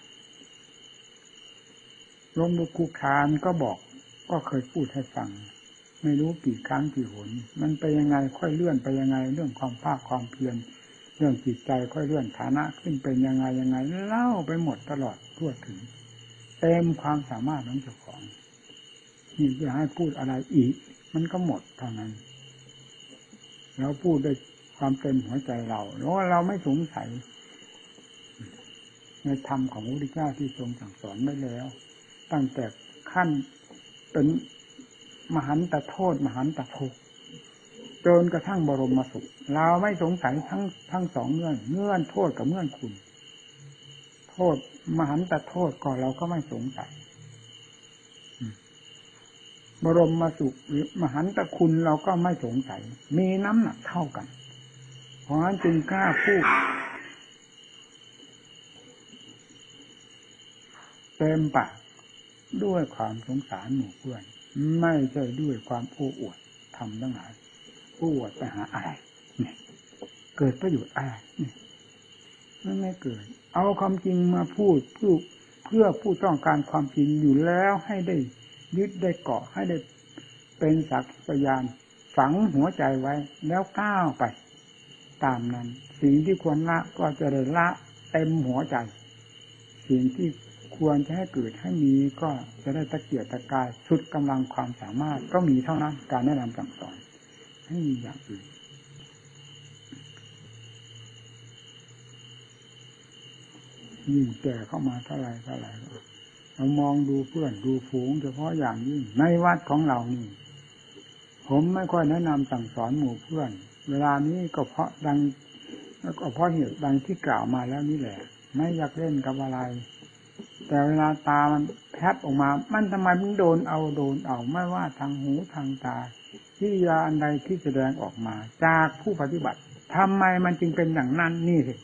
ลมลุกคุกคานก็บอกก็เคยพูดให้ฟังไม่รู้กี่ครั้งกี่หนมันไปยังไงค่อยเลื่อนไปยังไงเรื่องความภาคความเพียรเรื่องจิตใจค่อยเลื่อนฐานะขึ้นเป็นยังไงเล่าไปหมดตลอดทั่วถึงเต็มความสามารถของเจ้าของนี่จะให้พูดอะไรอีกมันก็หมดเท่านั้นเราพูดด้วยความเต็มหัวใจเราแล้วเราไม่สงสัยในธรรมของพระพุทธเจ้าที่ทรงสั่งสอนไว้แล้วตั้งแต่ขั้นเป็นมหันตโทษมหันตทุกข์จนกระทั่งบรมสุขเราไม่สงสัยทั้งสองเงื่อนโทษกับเงื่อนคุณโทษมหันตโทษก็เราก็ไม่สงสัยบรมสุขหรือมหันตคุณเราก็ไม่สงสัยมีน้ำหนักเท่ากันเพราะฉะนั้นจึงกล้าพูดเต็มปากด้วยความสงสารหมู่เพื่อนไม่ใช่ด้วยความโอ้อวดทำทั้งหลายโอ้อวดไปหาอะไรเนี่ยเกิดประโยชน์อะไรเนี่ยไม่เกิดเอาความจริงมาพูดเพื่อผู้ต้องการความจริงอยู่แล้วให้ได้ยึดได้เกาะให้ได้เป็นสักขีพยานฝังหัวใจไว้แล้วก้าวไปตามนั้นสิ่งที่ควรละก็จะได้ละเต็มหัวใจสิ่งที่ควรจะให้เกิดให้มีก็จะได้ตะเกียกตะกายสุดกำลังความสามารถก็มีเท่านั้นการแนะนำสั่งสอนให้มีอย่างอื่นยิ่งแก่เข้ามาเท่าไรเรามองดูเพื่อนดูฝูงเฉพาะอย่างยิ่งในวัดของเรานี่ผมไม่ค่อยแนะนำสั่งสอนหมู่เพื่อนเวลานี้ก็เพราะเหตุดังที่กล่าวมาแล้วนี่แหละไม่อยากเล่นกับอะไรแต่เวลาตามันแพบออกมามันทำไมมันโดนเอาไม่ว่าทางหูทางตาวิริยาอันใดที่แสดงออกมาจากผู้ปฏิบัติทำไมมันจึงเป็นอย่างนั้นนี่สิ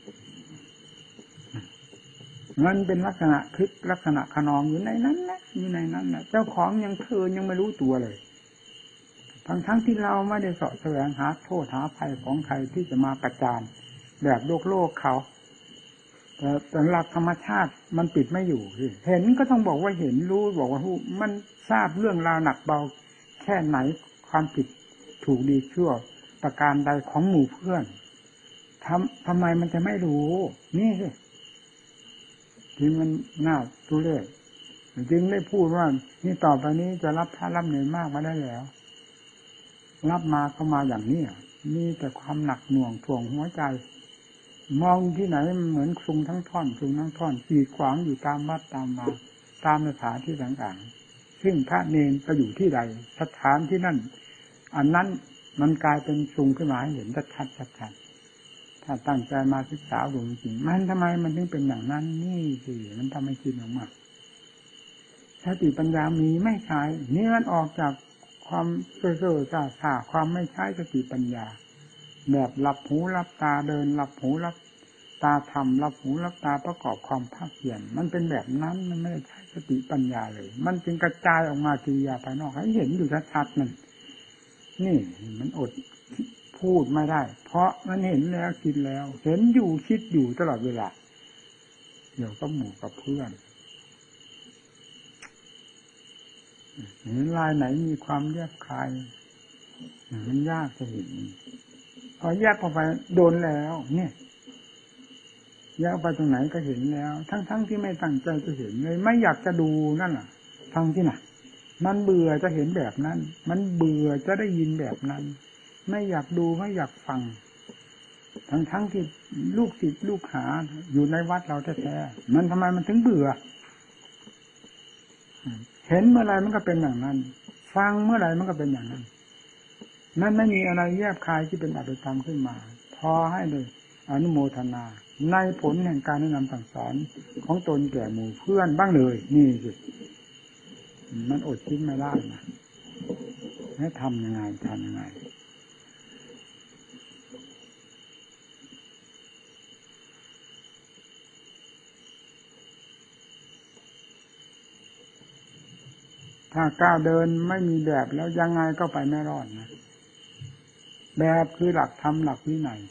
มันเป็นลักษณะคึกลักษณะขนองอยู่ในนั้นแหละเจ้าของยังไม่รู้ตัวเลยทั้งที่เราไม่ได้เสาะแสวงหาโทษหาภัยของใครที่จะมาประจานแบบโลกเขาแต่หลักธรรมชาติมันปิดไม่อยู่เห็นก็ต้องบอกว่าเห็นรู้บอกว่ารู้มันทราบเรื่องราวหนักเบาแค่ไหนความผิดถูกดีชั่วประการใดของหมู่เพื่อนทำไมมันจะไม่รู้นี่สิที่มันน่าทุเรศจึงได้พูดว่านี่ต่อไปนี้จะรับท่ารับเหนื่อยมากมาได้แล้วรับมาเข้ามาอย่างนี้มีแต่ความหนักหน่วงถ่วงหัวใจมองที่ไหนเหมือนซุงทั้งท่อนขีดขวางอยู่ตามวัดตามวาตามสถานที่ต่างๆซึ่งพระเนรก็อยู่ที่ใดสถานที่นั่นอันนั้นมันกลายเป็นซุงขึ้นมาให้เห็นชัดถ้าตั้งใจมาศึกษาดูจริงมันทำไมมันถึงเป็นอย่างนั้นนี่สิมันทำให้คิดออกมาสติปัญญามีไม่ใช้นี่มันออกจากความเซ่อซ่าความไม่ใช้สติปัญญาแบบหลับหูหลับตาเดินหลับหูหลับตาทำหลับหูหลับตาประกอบความภาคเพียรมันเป็นแบบนั้นมันไม่ได้ใช้สติปัญญาเลยมันจึงกระจายออกมากิริยาภายนอกให้เห็นอยู่ชัดๆนั่นนี่มันอดพูดไม่ได้เพราะมันเห็นแล้วคิดแล้วเห็นอยู่คิดอยู่ตลอดเวลาเดี๋ยวก็หมู่กับเพื่อนเห็นลายไหนมีความแยบคายมันยากจะเห็นพอแยกออกไปโดนแล้วเนี่ยแยกไปตรงไหนก็เห็นแล้วทั้งที่ไม่ตั้งใจจะเห็นเลยไม่อยากจะดูนั่นแหละทั้งที่น่ะมันเบื่อจะเห็นแบบนั้นมันเบื่อจะได้ยินแบบนั้นไม่อยากดูไม่อยากฟังทั้งที่ลูกศิษย์ลูกหาอยู่ในวัดเราแท้ๆมันทำไมมันถึงเบื่อเห็นเมื่อไรมันก็เป็นอย่างนั้นฟังเมื่อไรมันก็เป็นอย่างนั้นนั่นไม่มีอะไรแยบคายที่เป็นอัตธรรมขึ้นมาพอให้เลยอนุโมทนาในผลแห่งการแนะนำสั่งสอนของตนแก่หมู่เพื่อนบ้างเลยนี่สิมันอดคิดไม่ได้นะให้ทำยังไงถ้าก้าวเดินไม่มีแบบแล้วยังไงก็ไปไม่รอดนะแบบคือหลักธรรมหลักวินัย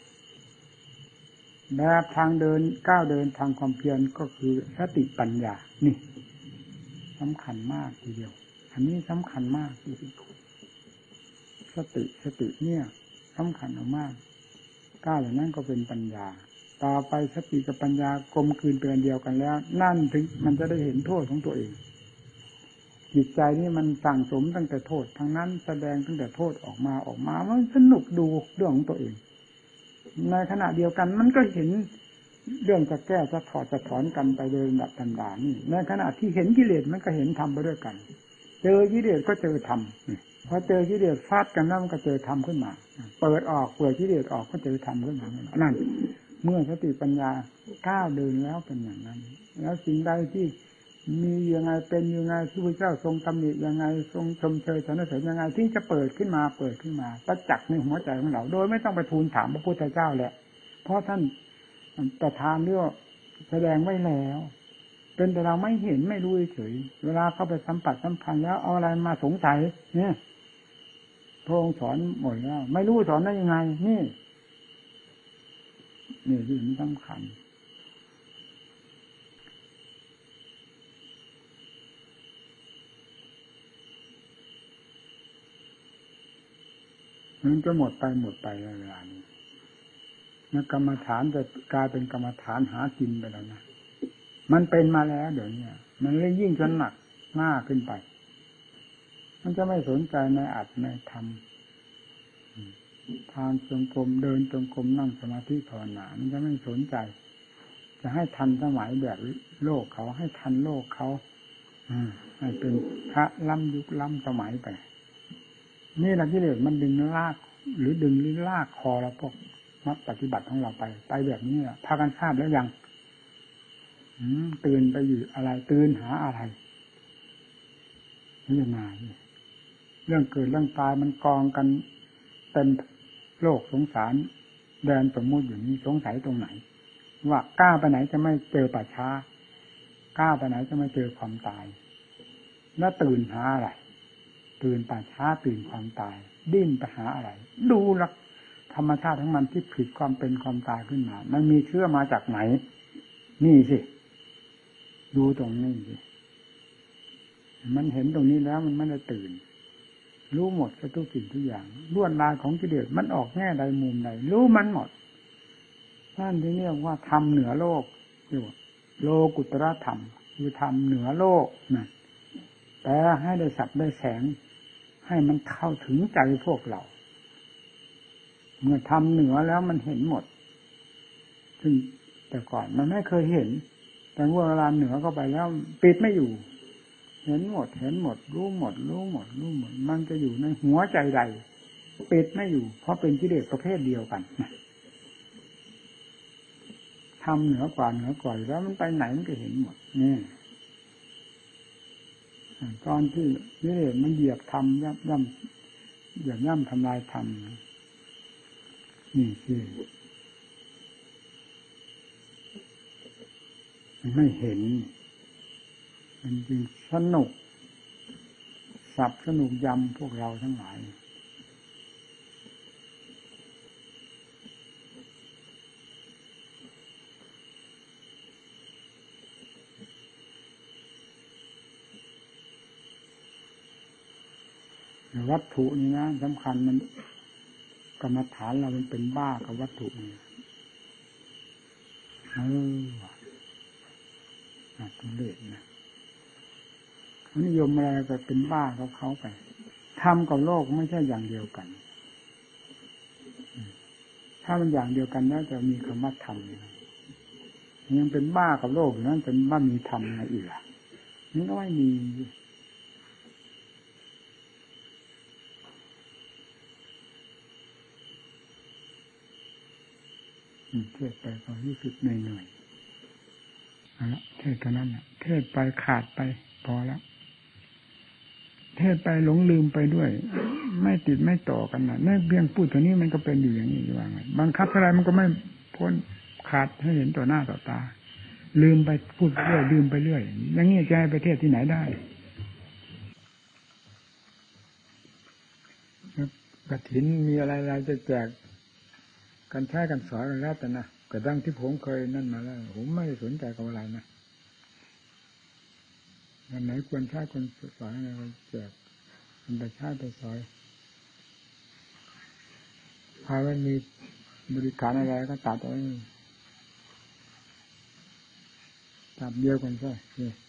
แบบทางเดินก้าวเดินทางความเพียรก็คือสติปัญญานี่สำคัญมากทีเดียวอันนี้สำคัญมากทีเดียวสติเนี่ยสำคัญมากก้าวอย่างนั้นก็เป็นปัญญาต่อไปสติกับปัญญากลมกลืนเป็นอันเดียวกันแล้วนั่นถึงมันจะได้เห็นโทษของตัวเองจิตใจนี่มันสั่งสมตั้งแต่โทษทั้งนั้นแสดงตั้งแต่โทษออกมามันสนุกดูเรื่องของตัวเองในขณะเดียวกันมันก็เห็นเรื่องจะแก้จะถอนกันไปโดยลำดับลำดานี่ในขณะที่เห็นกิเลสมันก็เห็นธรรมไปด้วยกันเจอกิเลสก็เจอธรรมพอเจอกิเลสฟาดกันแล้วมันก็เจอธรรมขึ้นมาเปิดกิเลสออกก็เจอธรรมขึ้นมานั่นเมื่อสติปัญญาก้าวเดินแล้วเป็นอย่างนั้นแล้วสิ่งใดที่มียังไงเป็นยังไงที่พระเจ้าทรงตำหนิยังไงทรงชมเชยสรรเสริญยังไงที่จะเปิดขึ้นมาประจักษ์ในหัวใจของเราโดยไม่ต้องไปทูลถามพระพุทธเจ้าแหละเพราะท่านประทานเรื่องแสดงไว้แล้วเป็นแต่เราไม่เห็นไม่รู้เฉยเวลาเข้าไปสัมผัสสัมพันธ์แล้วเอาอะไรมาสงสัยเนี่ยพระองค์สอนหมดแล้วไม่รู้สอนได้ยังไงนี่ที่มันสำคัญมันจะหมดไปเวลานี้นักกรรมฐานจะกลายเป็นกรรมฐานหากินไปแล้วนะมันเป็นมาแล้วเดี๋ยวนี้มันเลยยิ่งจนหนักหน้าขึ้นไปมันจะไม่สนใจในอัตในธรรมทางจงกรมเดินจงกรมนั่งสมาธิภาวนามันจะไม่สนใจจะให้ทันสมัยแบบโลกเขาให้ทันโลกเขาให้เป็นพระล้ำยุคล้ำสมัยไปนี่แหละกิเลสมันดึงลากหรือลากคอเราพวกนักปฏิบัติของเราไปแบบนี้แหละพากันทราบแล้วยังตื่นไปอยู่อะไรตื่นหาอะไรนี่จะมาเรื่องเกิดเรื่องตายมันกองกันเต็มโลกสงสารแดนสมมุติอยู่นี้สงสัยตรงไหนว่าก้าวไปไหนจะไม่เจอป่าช้าก้าวไปไหนจะไม่เจอความตายแล้วตื่นหาอะไรตื่นป่าช้าตื่นความตายดิ้นไปหาอะไรดูลักธรรมชาติทั้งมันที่ผิดความเป็นความตายขึ้นมามันมีเชื้อมาจากไหนนี่สิดูตรงนี้สิมันเห็นตรงนี้แล้วมันไม่ได้ตื่นรู้หมดทุกสิ่งทุกอย่างลวดลายของกิเลสมันออกแง่ใดมุมใดรู้มันหมดท่านที่เรียกว่าธรรมเหนือโลกเรียกว่าโลกุตระธรรมคือธรรมเหนือโลกนะแต่ให้ได้สับได้แสงให้มันเข้าถึงใจพวกเราเมื่อทำเหนือแล้วมันเห็นหมดซึ่งแต่ก่อนมันไม่เคยเห็นแต่ว่าเวลาเหนือเข้าไปแล้วปิดไม่อยู่เห็นหมดรู้หมดมันจะอยู่ในหัวใจใดปิดไม่อยู่เพราะเป็นกิเลสประเภทเดียวกันทำเหนือกว่าแล้วมันไปไหนมันก็เห็นหมดนี่ตอนที่กิเลสมันเหยียบทำย่ำทำลายทำนี่คือไม่เห็นมันจึงสนุกสับสนุกยำพวกเราทั้งหลายวัตถุนี่นะสำคัญมันกรรมฐานเรามันเป็นบ้ากับวัตถุนี่ตุเรศนะนิยมอะไรก็เป็นบ้ากับเขาไปทำกับโลกไม่ใช่อย่างเดียวกันถ้ามันอย่างเดียวกันแล้วจะมีคำว่าธรรมยังเป็นบ้ากับโลกอยู่นั่นเป็นบ้ามีธรรมอะไรอีกล่ะนี่ก็ไม่มีเทศไปก็รู้สึกเหนื่อยๆเอาละเทศเท่านั้นนะเทศไปขาดไปพอแล้วเทศไปหลงลืมไปด้วยไม่ติดไม่ต่อกันนะนี่เพียงพูดเท่านี้มันก็เป็นอยู่อย่างนี้ว่าไงบังคับอะไรมันก็ไม่พ้นขาดให้เห็นต่อหน้าต่อตาลืมไปพูดไปเรื่อยลืมไปเรื่อยอย่างนี้จะให้ไปเทศที่ไหนได้กฐินมีอะไรจะแจกกันใช้กันสอนกันแล้วแต่นะแต่ดังที่ผมเคยนั่นมาแล้วผมไม่สนใจกับอะไรนะวันไหนควรใช้คนสอนอะไรก็แจกมันไปใช้ไปสอนพาว่ามีบริการอะไรก็ตัดเอาตัดเดียวกันใช่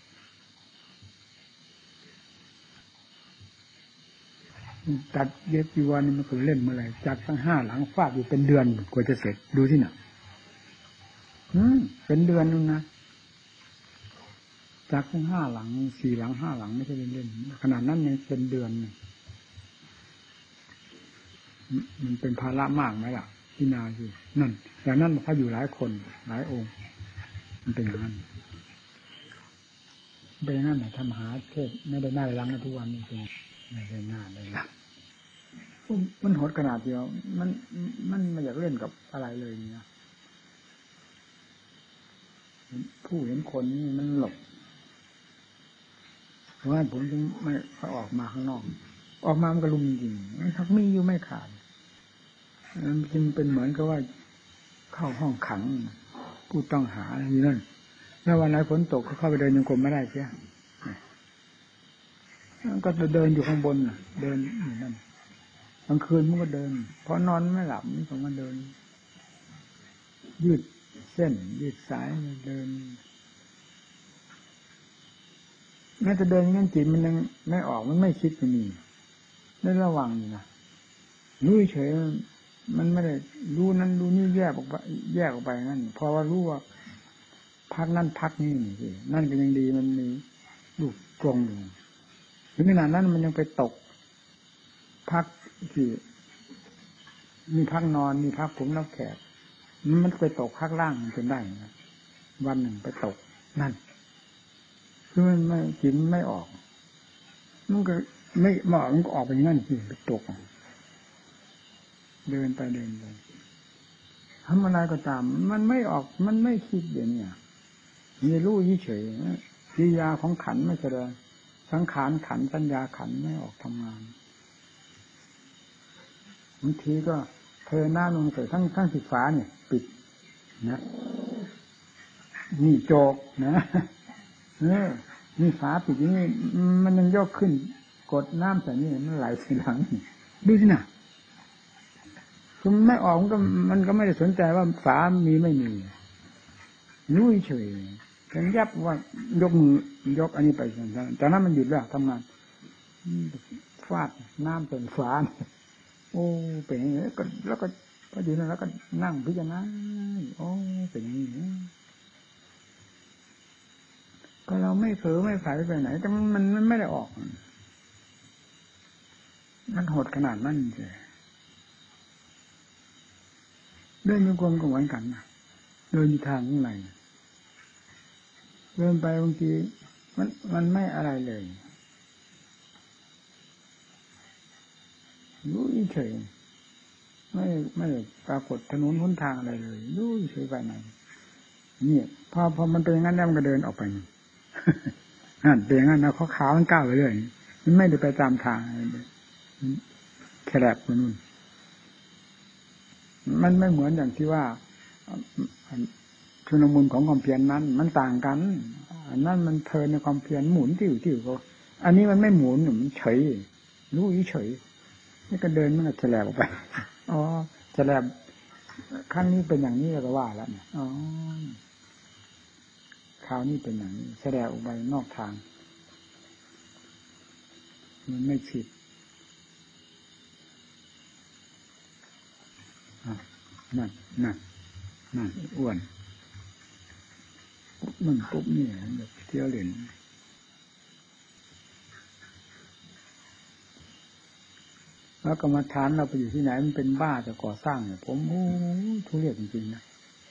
ตัดเย็บจีวรนี่มันก็เล่นเมื่อไหร่จัดตั้ง5 หลังฟาดอยู่เป็นเดือนกว่าจะเสร็จดูที่น่ะเป็นเดือนนึงนะจัดตั้ง5 หลัง 4 หลัง 5 หลังไม่ใช่เล่นๆขนาดนั้นยังเป็นเดือนมันเป็นภาระมากไหมล่ะที่นาอยู่นั่นอย่างนั้นถ้าอยู่หลายคนหลายองค์มันเป็นอย่างนั้นเป็นอย่างนั้นทำหาเทศไม่ได้หน้ารังทุกวันนี้จริงไม่ได้หน้าเลยนะมันโหดขนาดเดียวมันไม่อยากเล่นกับอะไรเลยเนี่ยผู้เห็นคนนี่มันหลบเพราะว่าผมจึงไม่ออกมาข้างนอกออกมามันก็ลุมจริงทักมีอยู่ไม่ขาดมันจึงเป็นเหมือนกับว่าเข้าห้องขังผู้ต้องหาอยู่นั่นแล้ววันไหนฝนตกก็เข้าไปเดินยังกรมไม่ได้เสียก็จะเดินอยู่ข้างบนเดินอยู่นั่นกลางคืนมันก็เดินพอนอนไม่หลับมันก็มาเดินยืดเส้นยืดสายเดินแม้จะเดินอย่างนั้นจิตมันยังไม่ออกมันไม่คิดจะมีได้ระวังอยู่นะรู้เฉยมันไม่ได้รู้นั้นรู้นี่แยกออกไปนั่นเพราะว่ารู้ว่าพักนั่นพักนี่สินั่นก็ยังดีมันมีลูกกลงอยู่ถึงขนาดนั้นมันยังไปตกพักที่มีพักนอนมีพักผมรับแขกมันไปตกพักล่างจนได้นะวันหนึ่งไปตกนั่นคือมันไม่กินไม่ออกมันก็ไม่เหมาะมันก็ออกไปงั้นสิไปตกเดินไปทำอะไรก็ตามมันไม่ออกมันไม่คิดอย่างนี้มีรู้เฉยกิริยาของขันไม่แสดงสังขารขันสัญญาขันไม่ออกทำงานบางทีก็เทหน้าลงใส่ทั้งสีฟ้าเนี่ยปิดนะนี่โจกนะนี่ฝาปิดนี่มันยังยกขึ้นกดน้ำใส่นี่มันไหลสีหลังดูสินะคือไม่ออกมันก็ไม่ได้สนใจว่าฝามีไม่มีรู้เฉยแค่ยับว่ายกมือยกอันนี้ไปจากนั้นมันหยุดแล้วทำงานฟาดน้ำเป็นฝาโอ้เป็นอย่างนี้แล้วก็อยู่นั่นแล้วก็นั่งพิจารณาโอ้เป็นอย่างนี้ก็เราไม่เผลอไม่สายไปไหนแต่มันไม่ได้ออกมันโหดขนาดนั้นเลยเดินโยกมก็เหมือนกันนะเดินอยู่ทางข้างในเดินไปบางทีมันไม่อะไรเลยรู้เฉยไม่ปรากฏถนนหนทางอะไรเลยรู้เฉยไปไหนนี่พอมันเป็นอย่างนั้นแล้วมันก็เดินออกไปนั่นเป็นอย่างนั้นนะเขาขาวมันก้าวไปเรื่อยมันไม่ได้ไปตามทางแคบไปนู่นมันไม่เหมือนอย่างที่ว่าชุนมุนของความเพียรนั้นมันต่างกันอันนั้นมันเพลินในความเพียรหมุนติ้วก็อันนี้มันไม่หมุนมันเฉยรู้เฉยนี่ก็เดินมันก็แฉลบออกไปอ๋อแฉลบครั้งนี้เป็นอย่างนี้ก็ว่าแล้วเนี่ยอ๋อคราวนี้เป็นอย่างนี้แฉลบออกไปนอกทางมันไม่ผิดนั่นอ้วนมันปุ๊บนี่แบบเที่ยวเล่นแล้วกรรมฐานเราไปอยู่ที่ไหนมันเป็นบ้าจะก่อสร้างเนี่ยผมทุเรศจริงๆนะ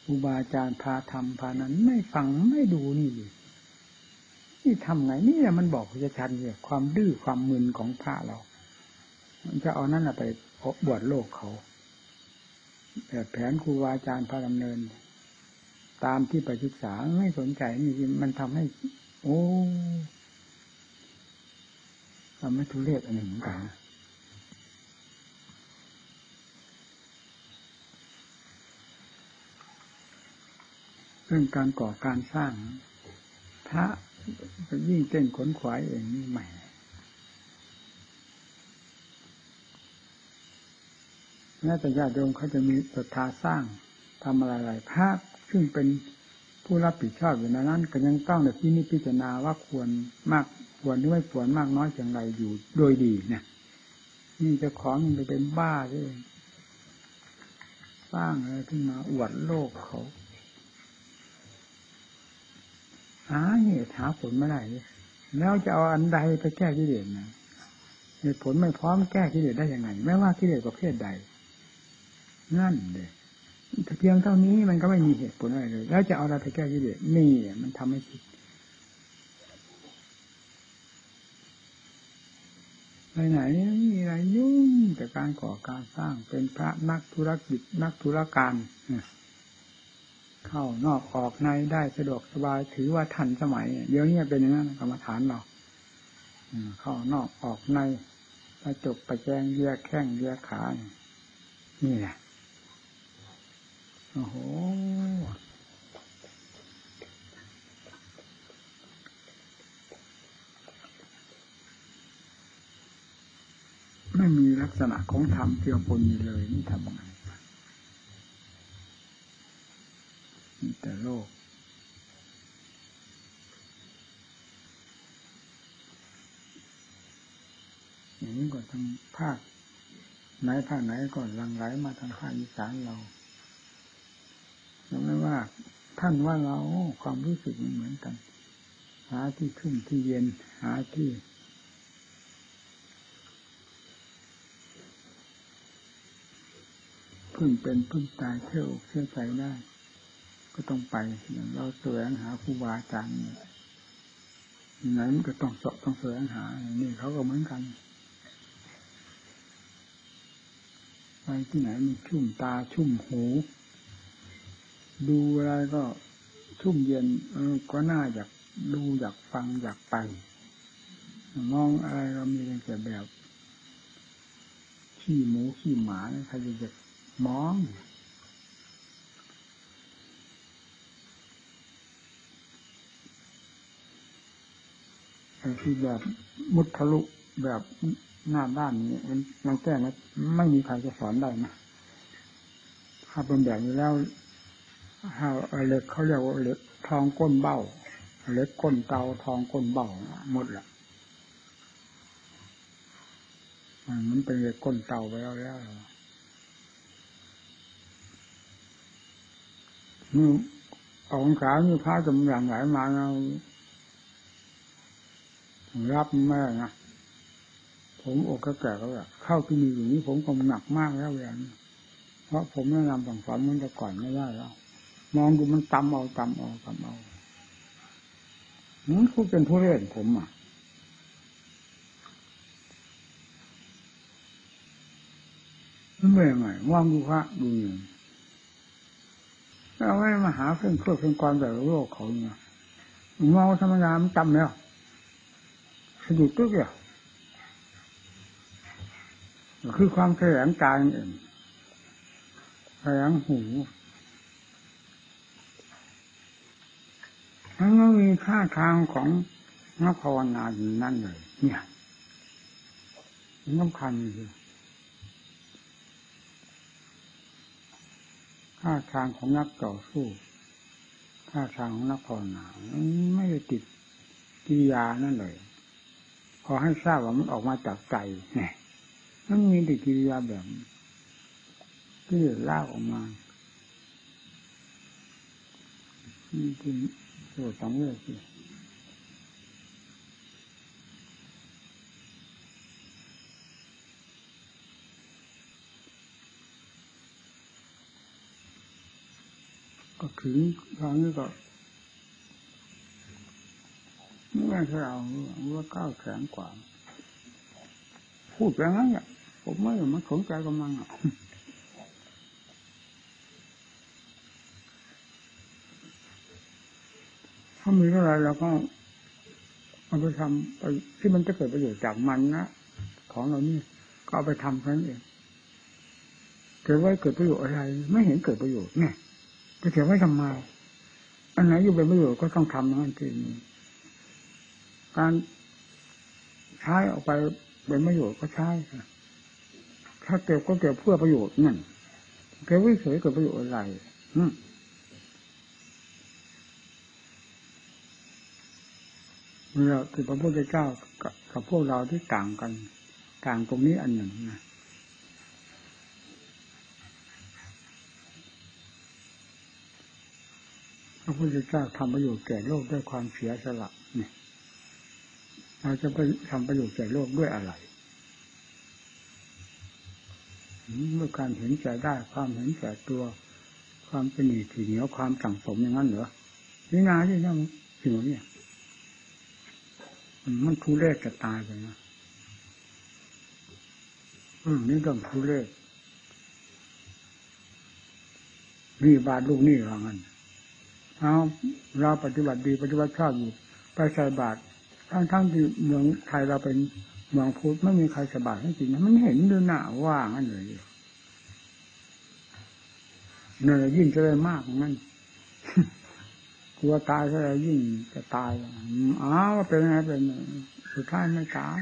รูบาอาจารย์พาทำพานั้นไม่ฟังไม่ดูนี่นี่ทำไงนี่แหละมันบอกจะชัดเนี่ยความดื้อความมึนของพระเรามันจะเอานั่นไปบวชโลกเขาแบบแผนครูบาอาจารย์พาดำเนินตามที่ไปศึกษาไม่สนใจนี่มันทำให้โอ้ทำให้ทุเรศอันหนึ่งเหมือนกันเรื่องการก่อการสร้างพระยิ่งเต้นขนขวายเองนี่ใหม่แม้แต่ญาติโยมเขาจะมีศรัทธาสร้างทำอะไรๆพระซึ่งเป็นผู้รับผิดชอบอยู่ในนั้นก็ยังต้องในที่นี้พิจารณาว่าควรมากควรหรือไม่ควรมากน้อยอย่างไรอยู่โดยดีเนี่ยนี่เจ้าของมันไปเป็นบ้าด้วยสร้างอะไรขึ้นมาอวดโลกเขาหาเหตุหาผลไม่ได้แล้วจะเอาอันใดไปแก้กิเลสนะเหตุผลไม่พร้อมแก้กิเลสได้ยังไงไม่ว่ากิเลสประเภทใดนั่นเลยเพียงเท่านี้มันก็ไม่มีเหตุผลอะไรเลยแล้วจะเอาอะไรไปแก้กิเลสนี่มันทำให้ผิดไปไหนมีอะไรยุ่งแต่การก่อการสร้างเป็นพระนักธุรกิจนักธุรการเข้านอกออกในได้สะดวกสบายถือว่าทันสมัยเดี๋ยวนี้เป็นอย่างนั้นกรรมฐานเราเข้านอกออกในประจบประแจงเลียแข้งเลียขานี่แหละโอ้โหไม่มีลักษณะของธรรมเกี่ยวปนอยู่เลยนี่ทำยังไงมีแต่โลกอย่างนี้ก็ทั้งภาคไหนก่อนหลั่งไหลมาทางภาคอีสานเราไม่ว่าท่านว่าเราความรู้สึกมันเหมือนกันหาที่ขึ้นที่เย็นหาที่พึ่งเป็นพึ่งตายเที่ยวเชื่อใจได้ก็ต้องไปอย่างเราแสวงหาครูบาอาจารย์ไหนมันก็ต้องแสวงหานี่เขาก็เหมือนกันไปที่ไหนมันชุ่มตาชุ่มหูดูอะไรก็ชุ่มเย็นก็น่าอยากดูอยากฟังอยากไปมองอะไรเรามีแต่แบบขี้หมูขี้หมาใครจะมองคือแบบมุทะลุแบบหน้าด้านนี้มันแก้ไม่มีใครจะสอนได้นะถ้าเป็นแบบนี้แล้วเหล็กเขาเรียกว่าเหล็กทองก้นเบ้าเหล็กก้นเตาทองก้นเบ้าหมดละมันเป็นเหล็กก้นเตาไปแล้วนี่เอาของขาวนี่พระจำอย่างไหนมารับแม่นะผมอกก็แก่ก็แบบเข้าที่มีอยู่นี้ผมก็หนักมากแล้วอย่างเพราะผมแนะนำสั่งสอนมันแต่ก่อนไม่ได้แล้วมองดูมันตำเอามันพูดเป็นผู้เล่นผมไม่ไงมองดูพระดูอย่างเอาไว้มาหาเครื่องกรแบบโลกเขาเนี่ยมองธรรมดามันจำแล้วสะดุดตัวเดียวคือความแสลงตาเองแสลงหูมันก็มีท่าทางของนักภาวนาอยู่นั่นเลยเนี่ยมันสำคัญคือท่าทางของนักต่อสู้ท่าทางของนักภาวนาไม่ได้ติดกิริยานั่นเลยพอให้ทราบว่ามันออกมาจากใจเนี่ยมันมีแต่กิริยาแบบที่ลากออกมาที่ตัวสังเวชก็ถึงครั้งนี้ก็ไม่ใช่เอาว่า900,000 กว่าพูดอย่างนั้นผมไม่มาสนใจกับมันถ้ามีเท่าไรเราก็เอาไปทำไปที่มันจะเกิดประโยชน์จากมันนะของเรานี่ก็เอาไปทำเท่านั้นเองเกิดไว้เกิดประโยชน์อะไรไม่เห็นเกิดประโยชน์เนี่ยจะเก็บไว้ทำไมอันไหนอยู่เป็นประโยชน์ก็ต้องทำนั่นเองการใช้ออกไปเป็นประโยชน์ก็ใช้ถ้าเก็บก็เก็บเพื่อประโยชน์นั่นเก็บไว้เฉยเกิดประโยชน์อะไรเราคือพระพุทธเจ้ากับพวกเราที่ต่างกันต่างตรงนี้อันหนึ่งนะพระพุทธเจ้าทำประโยชน์แก่โลกด้วยความเสียสละเนี่ยเราจะไปทำประโยชน์แก่โลกด้วยอะไรเมื่อการเห็นแก่ได้ความเห็นแก่ตัวความเป็นหนี้ที่เหนียวความสั่งสมอย่างนั้นเหรอนี่นาที่นั่งสิ่งนี้มันทุเรศจะตายไปนะนี่ต้องทุเรศนี่บาทลูกนี่ว่างั้นเอาเราปฏิบัติดีปฏิบัติชอบอยู่ไปใส่บาตรทั้งที่เมืองไทยเราเป็นเมืองพุทธไม่มีใครใส่บาตรให้จริงนะมันเห็นด้วยหน้าว่างั้นเลยเนี่ยยิ่งจะได้มากงั้นกลัวตายก็เลยยิ่งจะตายอ้าวเป็นไงเป็นสุดท้ายไม่ตาย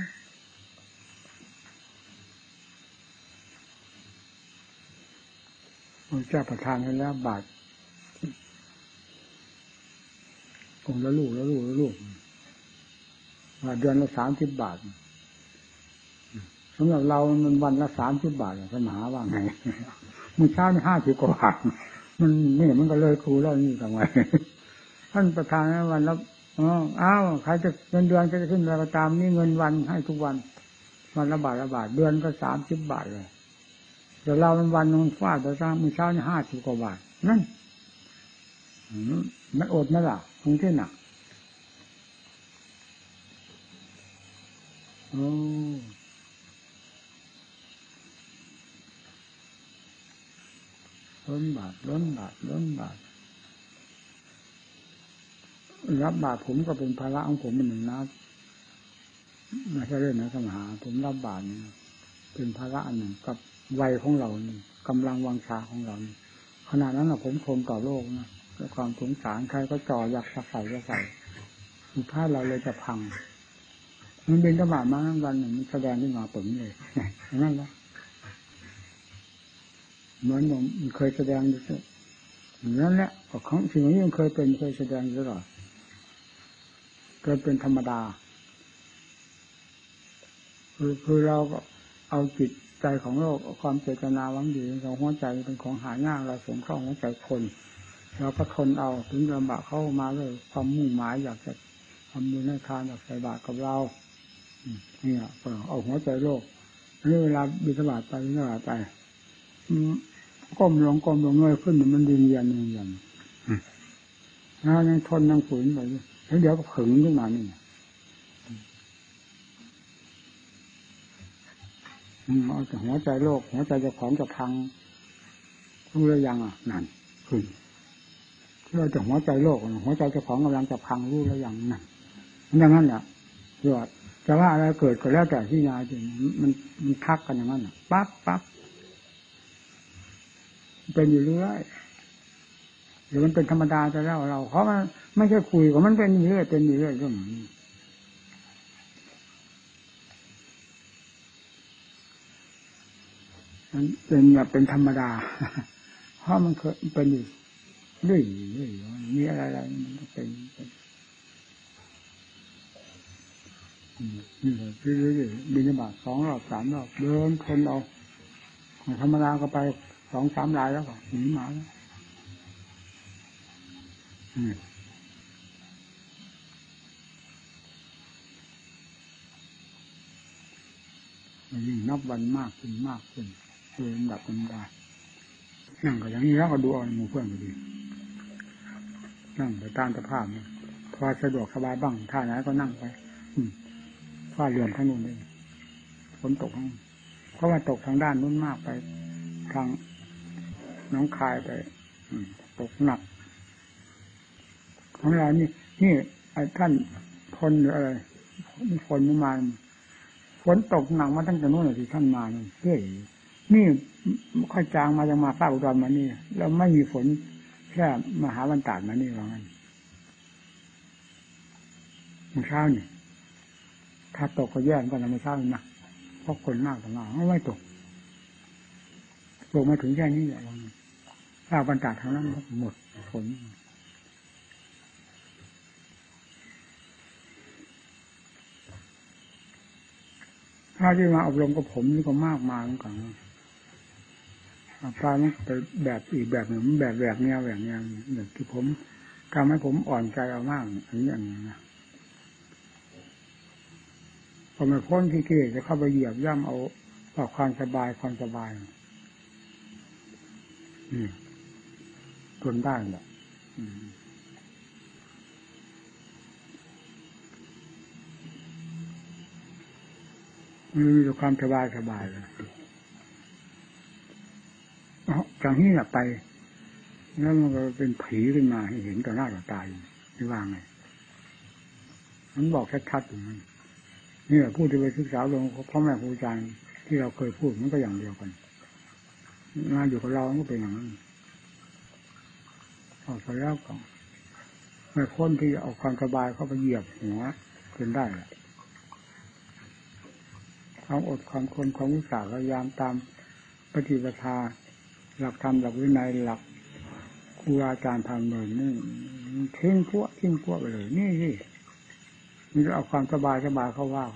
พระเจ้าประทานให้แล้วบาทองค์ละลูกว่าเดือนละ30 บาทสำหรับเรามันวันละ30 บาทท่านมหาว่าไงมื้อเช้านี่50 กว่าบาทมันนี่มันก็เลยครูแล้วนี่ทำไงท่านประธานวันละใครจะเงินเดือนจะขึ้นอะไรก็ตามนี่เงินวันให้ทุกวันวันละบาทเดือนก็30 บาทเลยแต่เรามันวันนึงฟาดแต่มื้อเช้านี่50 กว่าบาทนั่นมันอดไหมล่ะคงที่หนักล้นบาทรับบาตรผมก็เป็นภาระของผมเป็นหนึ่งนะไม่ใช่เรื่องนะสมหาผมรับบาตรเนี่ยเป็นภาระอันหนึ่งกับวัยของเรานี่กำลังวังชาของเรานี่ขนาดนั้นผมทนต่อโลกนะด้วยความสงสารใครก็จ่ออยากใส่สุดท้ายเราเลยจะพังมันเป็นกระบะมาวันหนึ่งมันแสดงขึ้นมาปึ๋งเลยนั่นแหละเหมือนผมเคยแสดงอยู่นั่นแหละของสิ่งนี้มันเคยแสดงอยู่ตลอดเกิดเป็นธรรมดาคือเราก็เอาจิตใจของโลกความเจตนาหวังดีของหัวใจเป็นของหายากเราสงเคราะห์หัวใจคนเราก็ทนเอาถึงลำบากเข้ามาเลยความมุ่งหมายอยากจะทำบุญให้ทานอยากใส่บาตรกับเราเนี่ยเอาหัวใจโลกนี่เวลาบิณฑบาตไปก้มลงเงยขึ้นมันดินเย็นยังทนยังฝืนไปแล้วเดี๋ยวก็ขึงขึ้นมานี่เอาแต่หัวใจโลกหัวใจเจ้าของจะพังรู้หรือยังนั่นขึ้นเราจะหัวใจโลกหัวใจเจ้าของกำลังจะพังรู้หรือยังนั่นอย่างนั้นแหละยอดจะว่าอะไรเกิดก็แล้วแต่ที่ยาจริงมันทักกันอย่างนั้นปั๊บเป็นอยู่เรื่อยเดี๋ยวมันเป็นธรรมดาจะแล้วเราเพราะมันไม่ใช่คุยกับมันเป็นอยู่เรื่อยก็เหมือนมันเป็นแบบเป็นธรรมดาเพราะมันเคยเป็นอยู่เรื่อยมีอะไรมันเป็นนี่เลยเรื่อยบิณฑบาต2 รอบ 3 รอบเดินทนเอาธรรมดาก็ไป2-3 รายแล้วก็หนีมาแล้วยิ่งนับวันมากขึ้นโดยลำดับได้นั่งก็อย่างนี้แล้วก็ดูเอาหมู่เพื่อนก็ดีนั่งไปตามสภาพพอสะดวกสบายบ้างท่าไหนก็นั่งไปฟ้าเรือนทั้งนู้นเลยฝนตกเพราะว่าตกทางด้านนู้นมากไปทางน้องคายไปตกหนักของเรานี่ท่านพลหรืออะไรฝนมาฝนตกหนักมาตั้งแต่นู้นเลยที่ท่านมาเรื่อยนี่ค่อยจางมายังมาภาคอุดรมานี่แล้วไม่มีฝนแค่มหาวันตาดมานี่ว่างั้นเมื่อเช้านี่ถ้าตกก็แย่กันนะเมื่อเช้านี่นะเพราะคนมากต่างหากไม่ตกมาถึงแค่นี้แหละว่าภาควันตาดทางนั้นหมดฝนถ้าที่มาอบรมกับผมนี่ก็มากมายเหมือนกันปลามันไปแบบอีกแบบหนึ่งแบบแนวแบบที่ผมทำให้ผมอ่อนใจเอามากอย่างนี้นะพอมาพ้นที่เกศจะเข้าไปเหยียบย่ำเอาความสบายทนได้แหละมีแต่ความสบายเลยจากนี้แหละไปแล้วมันก็เป็นผีขึ้นมาให้เห็นต่อหน้าต่อตาที่ว่าไงมันบอกชัดๆอย่างนั้นนี่แหละพูดที่ไปศึกษาลงพ่อแม่ครูอาจารย์ที่เราเคยพูดมันก็อย่างเดียวกันงานอยู่กับเราก็เป็นอย่างนั้นออกไปแล้วก็ไม่พ้นที่จะเอาความสบายเข้าไปเหยียบหัวจนได้แหละความอดความทนความอุตสาหพยายามตามปฏิปทาหลักธรรมหลักวินัยหลักครูอาจารย์ทำเลยนี่ทิ้งพวกไปเลยนี่มีเอาความสบายเขาว่า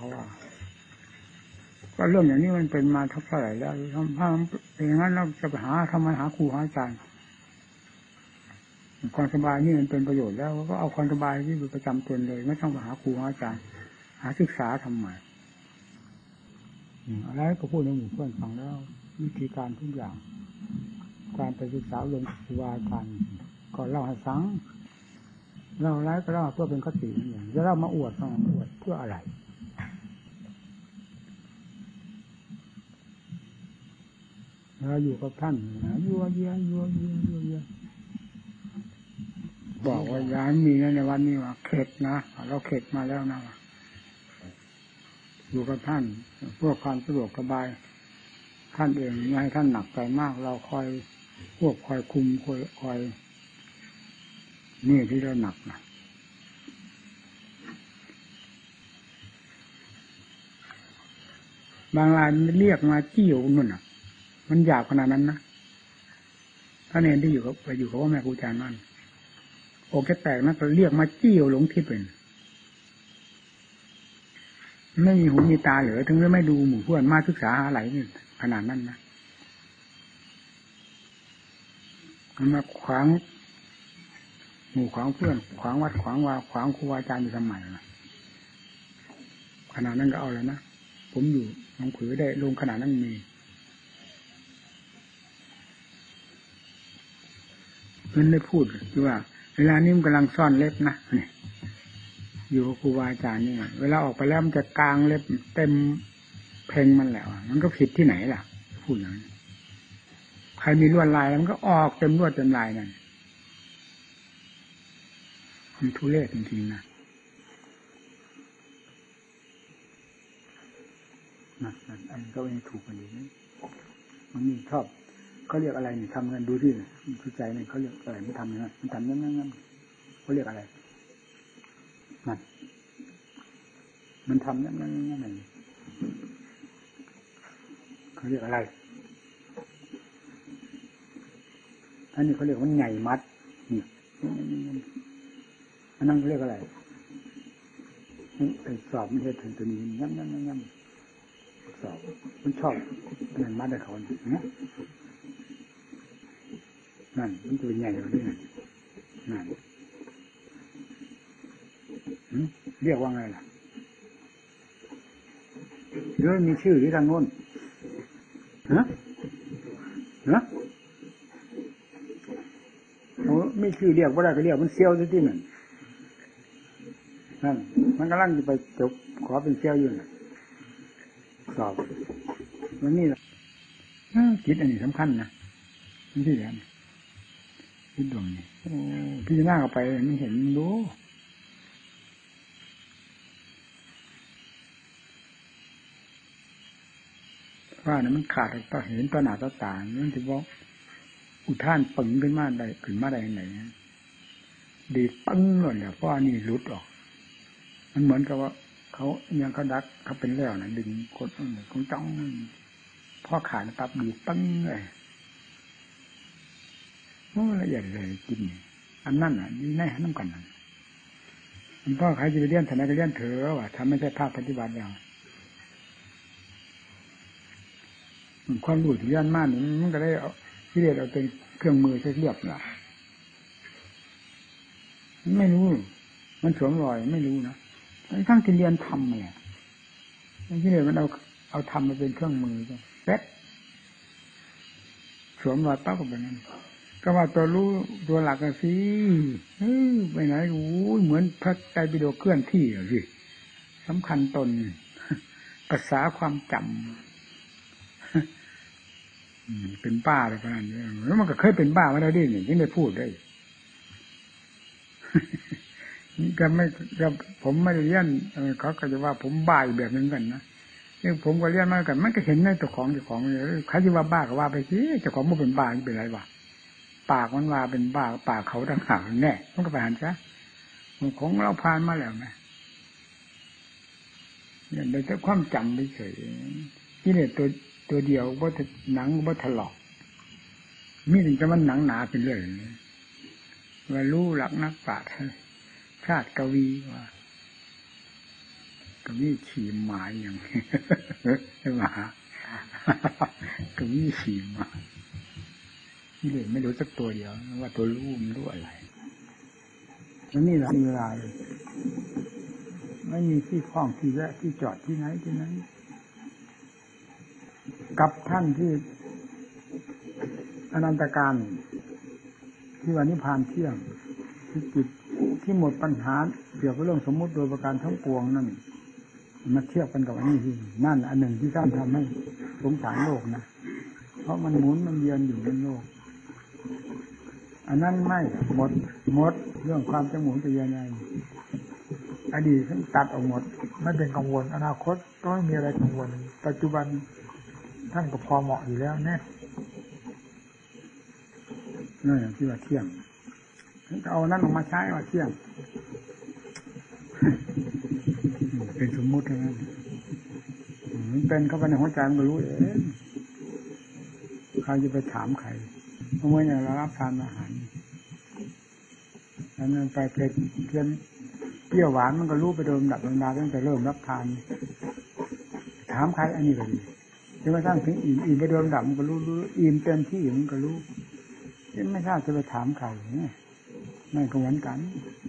ก็เรื่องอย่างนี้มันเป็นมาเท่าไหร่แล้วทำอย่างนั้นเราจะไปทำไมหาครูหาอาจารย์ความสบายนี่มันเป็นประโยชน์แล้วก็เอาความสบายที่ประจำตนเลยไม่ต้องไปหาครูหาอาจารย์หาศึกษาทำไมอะไรก็พูดในหมู่เพื่อนฟังแล้ววิธีการทุกอย่างการไปศึกษาเรื่องครูอาจารย์ก็เล่าให้ฟังเล่าอะไรก็เล่าเพื่อเป็นคติอย่างจะเล่ามาอวดเพื่ออะไรเราอยู่กับท่านยั่วเยียบอกว่าย้ายมีในวันนี้ว่าเข็ดนะเราเข็ดมาแล้วนะอยู่กับท่านเพื่อความสะดวกสบายท่านเองไม่ให้ท่านหนักใจมากเราคอยคุมคอยนี่ที่เราหนักนะบางรายมันเรียกมาจี้อยู่นู่นน่ะมันหยาบขนาดนั้นนะถ้าเนรที่อยู่กับว่าแม่ครูอาจารย์นั่นโอเคแตกนะก็เรียกมาจี้อยู่หลงทิศเป็นไม่มีหูมีตาเหลือถึงไม่ดูหมู่เพื่อนมาศึกษาอะไรนี่ขนาดนั้นนะมันมาขวางหมู่ขวางเพื่อนขวางวัดขวางวาขวางครูอาจารย์อยู่ทำไมนะขนาดนั้นก็เอาแล้วนะผมอยู่หนังผือได้ลงขนาดนั้นมีมันได้พูดคือว่าเวลานี้มันกำลังซ่อนเล็บนะนี่อยู่กับครูอาจารย์นี่เวลาออกไปแล้วมันจะกางเล็บเต็มเพลงมันแล้วมันก็ผิดที่ไหนล่ะพูดอย่างนี้ใครมีลวดลายมันก็ออกเต็มลวดเต็มลายนั่นมันทุเรศจริงๆนะอันนี้ก็ไม่ถูกกันดีนะมันมีชอบเขาเรียกอะไรนี่ทำกันดูที่ทุกใจเนี่ยเขาเรียกอะไรไม่ทำอย่างนั้นมันทำงั้นเขาเรียกอะไรมันทำงั้นเขาเรียกอะไรอันนี้เขาเรียกว่าใหญ่มัดนี่อันนั้นเขาเรียกอะไรไอ้สอบไม่ใช่ถึงตัวนี้งั้นสอบมันชอบใหญ่มัดได้เขาเนี่ยนั่นมันตัวใหญ่กว่านี้นั่นเรียกว่าไงล่ะหรือมีชื่อที่ทางโน้นโอ้ไม่คือเรียกว่าได้ก็เรียกมันเซี่ยวซะที่นั่นนั่นมันกำลังจะไปจบขอเป็นเซี่ยวอยู่น่ะสอบมันนี่แหละคิดอันนี้สำคัญนะมันที่ไหนคิดดวงนี่พี่จะนั่งออกไปมันเห็นมันรู้ว่าเนี่ยมันขาดต่อเห็นต่อหน้าต่อตามันถือว่าอุทานปึงขึ้นมาได้ยังไงดีปึ้งเลยเนี่ยเพราะนี่รุดออกมันเหมือนกับว่าเขายังเขาดักเขาเป็นแล้วนะดึงกดของจ้องพ่อขาดตับดีปึ้งเลยโอ้ละเอียดเลยกินอันนั่นอ่ะนี่แน่น้ำกันนั่นมันพ่อใครจะไปเลี้ยนฐานะก็เลี้ยนเถอะว่ะทำไม่ใช่ภาพปฏิบัติอย่างความรู้ที่ย่านมากมันก็ได้เอาที่เรียกเอาเป็นเครื่องมือใช้เรียบละไม่รู้มันสวมรอยไม่รู้นะทั้งที่เรียนทำเนี่ยที่เรียนมันเอาทำมาเป็นเครื่องมือใช่แป๊บสวมรอยปั๊บก็แบบนั้นก็ว่าตัวรู้ตัวหลักกันสิไปไหนโอ้ยเหมือนพระไตรปิฎกเคลื่อนที่สิสำคัญตนภาษาความจำเป็นบ้าอะไรขนาดนี้แล้วมันก็เคยเป็นบ้ามาแล้วดิเนี่ยยังได้พูดได้ก็ไม่ก็ผมไม่ได้เรียนเขาก็จะว่าผมบ้าอีกแบบนึงกันนะนี่ผมก็เรียนมากันมันก็เห็นในเจ้าของใครที่ว่าบ้าก็ว่าไปสิเจ้าของมันเป็นบ้าเป็นไรวะปากมันว่าเป็นบ้าปากเขาต่างหากแน่มันก็ไปหันซะของเราผ่านมาแล้วไหมเนี่ยโดยแต่ความจำเฉยที่เนี่ยตัวเดียวว่าหนังว่าถลอกมีถึงจะมันหนังหนาเป็นเรื่อยว่ารู้หลักนักปราชญ์ชาติกวีว่ากวีขี่หมาอย่างใช่ไหมกวีขี่หมาที่เลยไม่รู้สักตัวเดียวว่าตัวรู้มันรู้อะไรแล้วนี่แหละมีเวลาเลยไม่มีที่คล้องที่แวะที่จอดที่ไหนกับท่านที่อนันตการที่วันนิพพานเที่ยงที่จิตที่หมดปัญหาเกี่ยวกับเรื่องสมมุติโดยประการทั้งปวงนั่นมาเทียบกันกับอันนี้ที่นั่นอันหนึ่งที่ท่านทำให้สงสารโลกนะเพราะมันหมุนมันเวียนอยู่ในโลกอันนั้นไม่หมดเรื่องความจะหมุนจะเวียนไงอดีตท่านตัดออกหมดไม่เป็นกังวลอนาคตก็ไม่มีอะไรกังวลปัจจุบันท่านก็พอเหมาะอยู่แล้วแน่นี่ที่ว่าเที่ยงจะเอานั้นออกมาใช้ว่าเที่ยงเป็นสมมุตินะมันเป็นเข้าไปในหัวใจมันก็รู้เองใครจะไปถามใครเมื่อเนี่ยเรารับทานอาหารแล้วนั่นไปเพียนเปรี้ยวหวานมันก็รู้ไปโดยลำดับลำดาตั้งแต่เริ่มรับทานถามใครอันนี้ก็ดีจนกระทั่งถึงอิ่มไปโดยลำดับมันก็รู้อิ่มเต็มที่มันก็รู้ไม่ทราบจะไปถามใครเนี่ยไม่ก็เหมือนกัน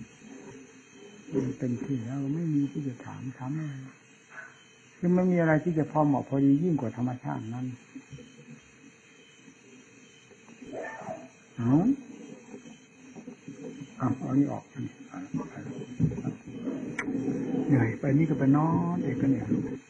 เป็นที่แล้วไม่มีที่จะถามอะไรคือไม่มีอะไรที่จะพอเหมาะพอดียิ่งกว่าธรรมชาตินั้นเอานี่ออกเหนื่อยไปนี่ก็ไปนอนเด็กก็เนี่ย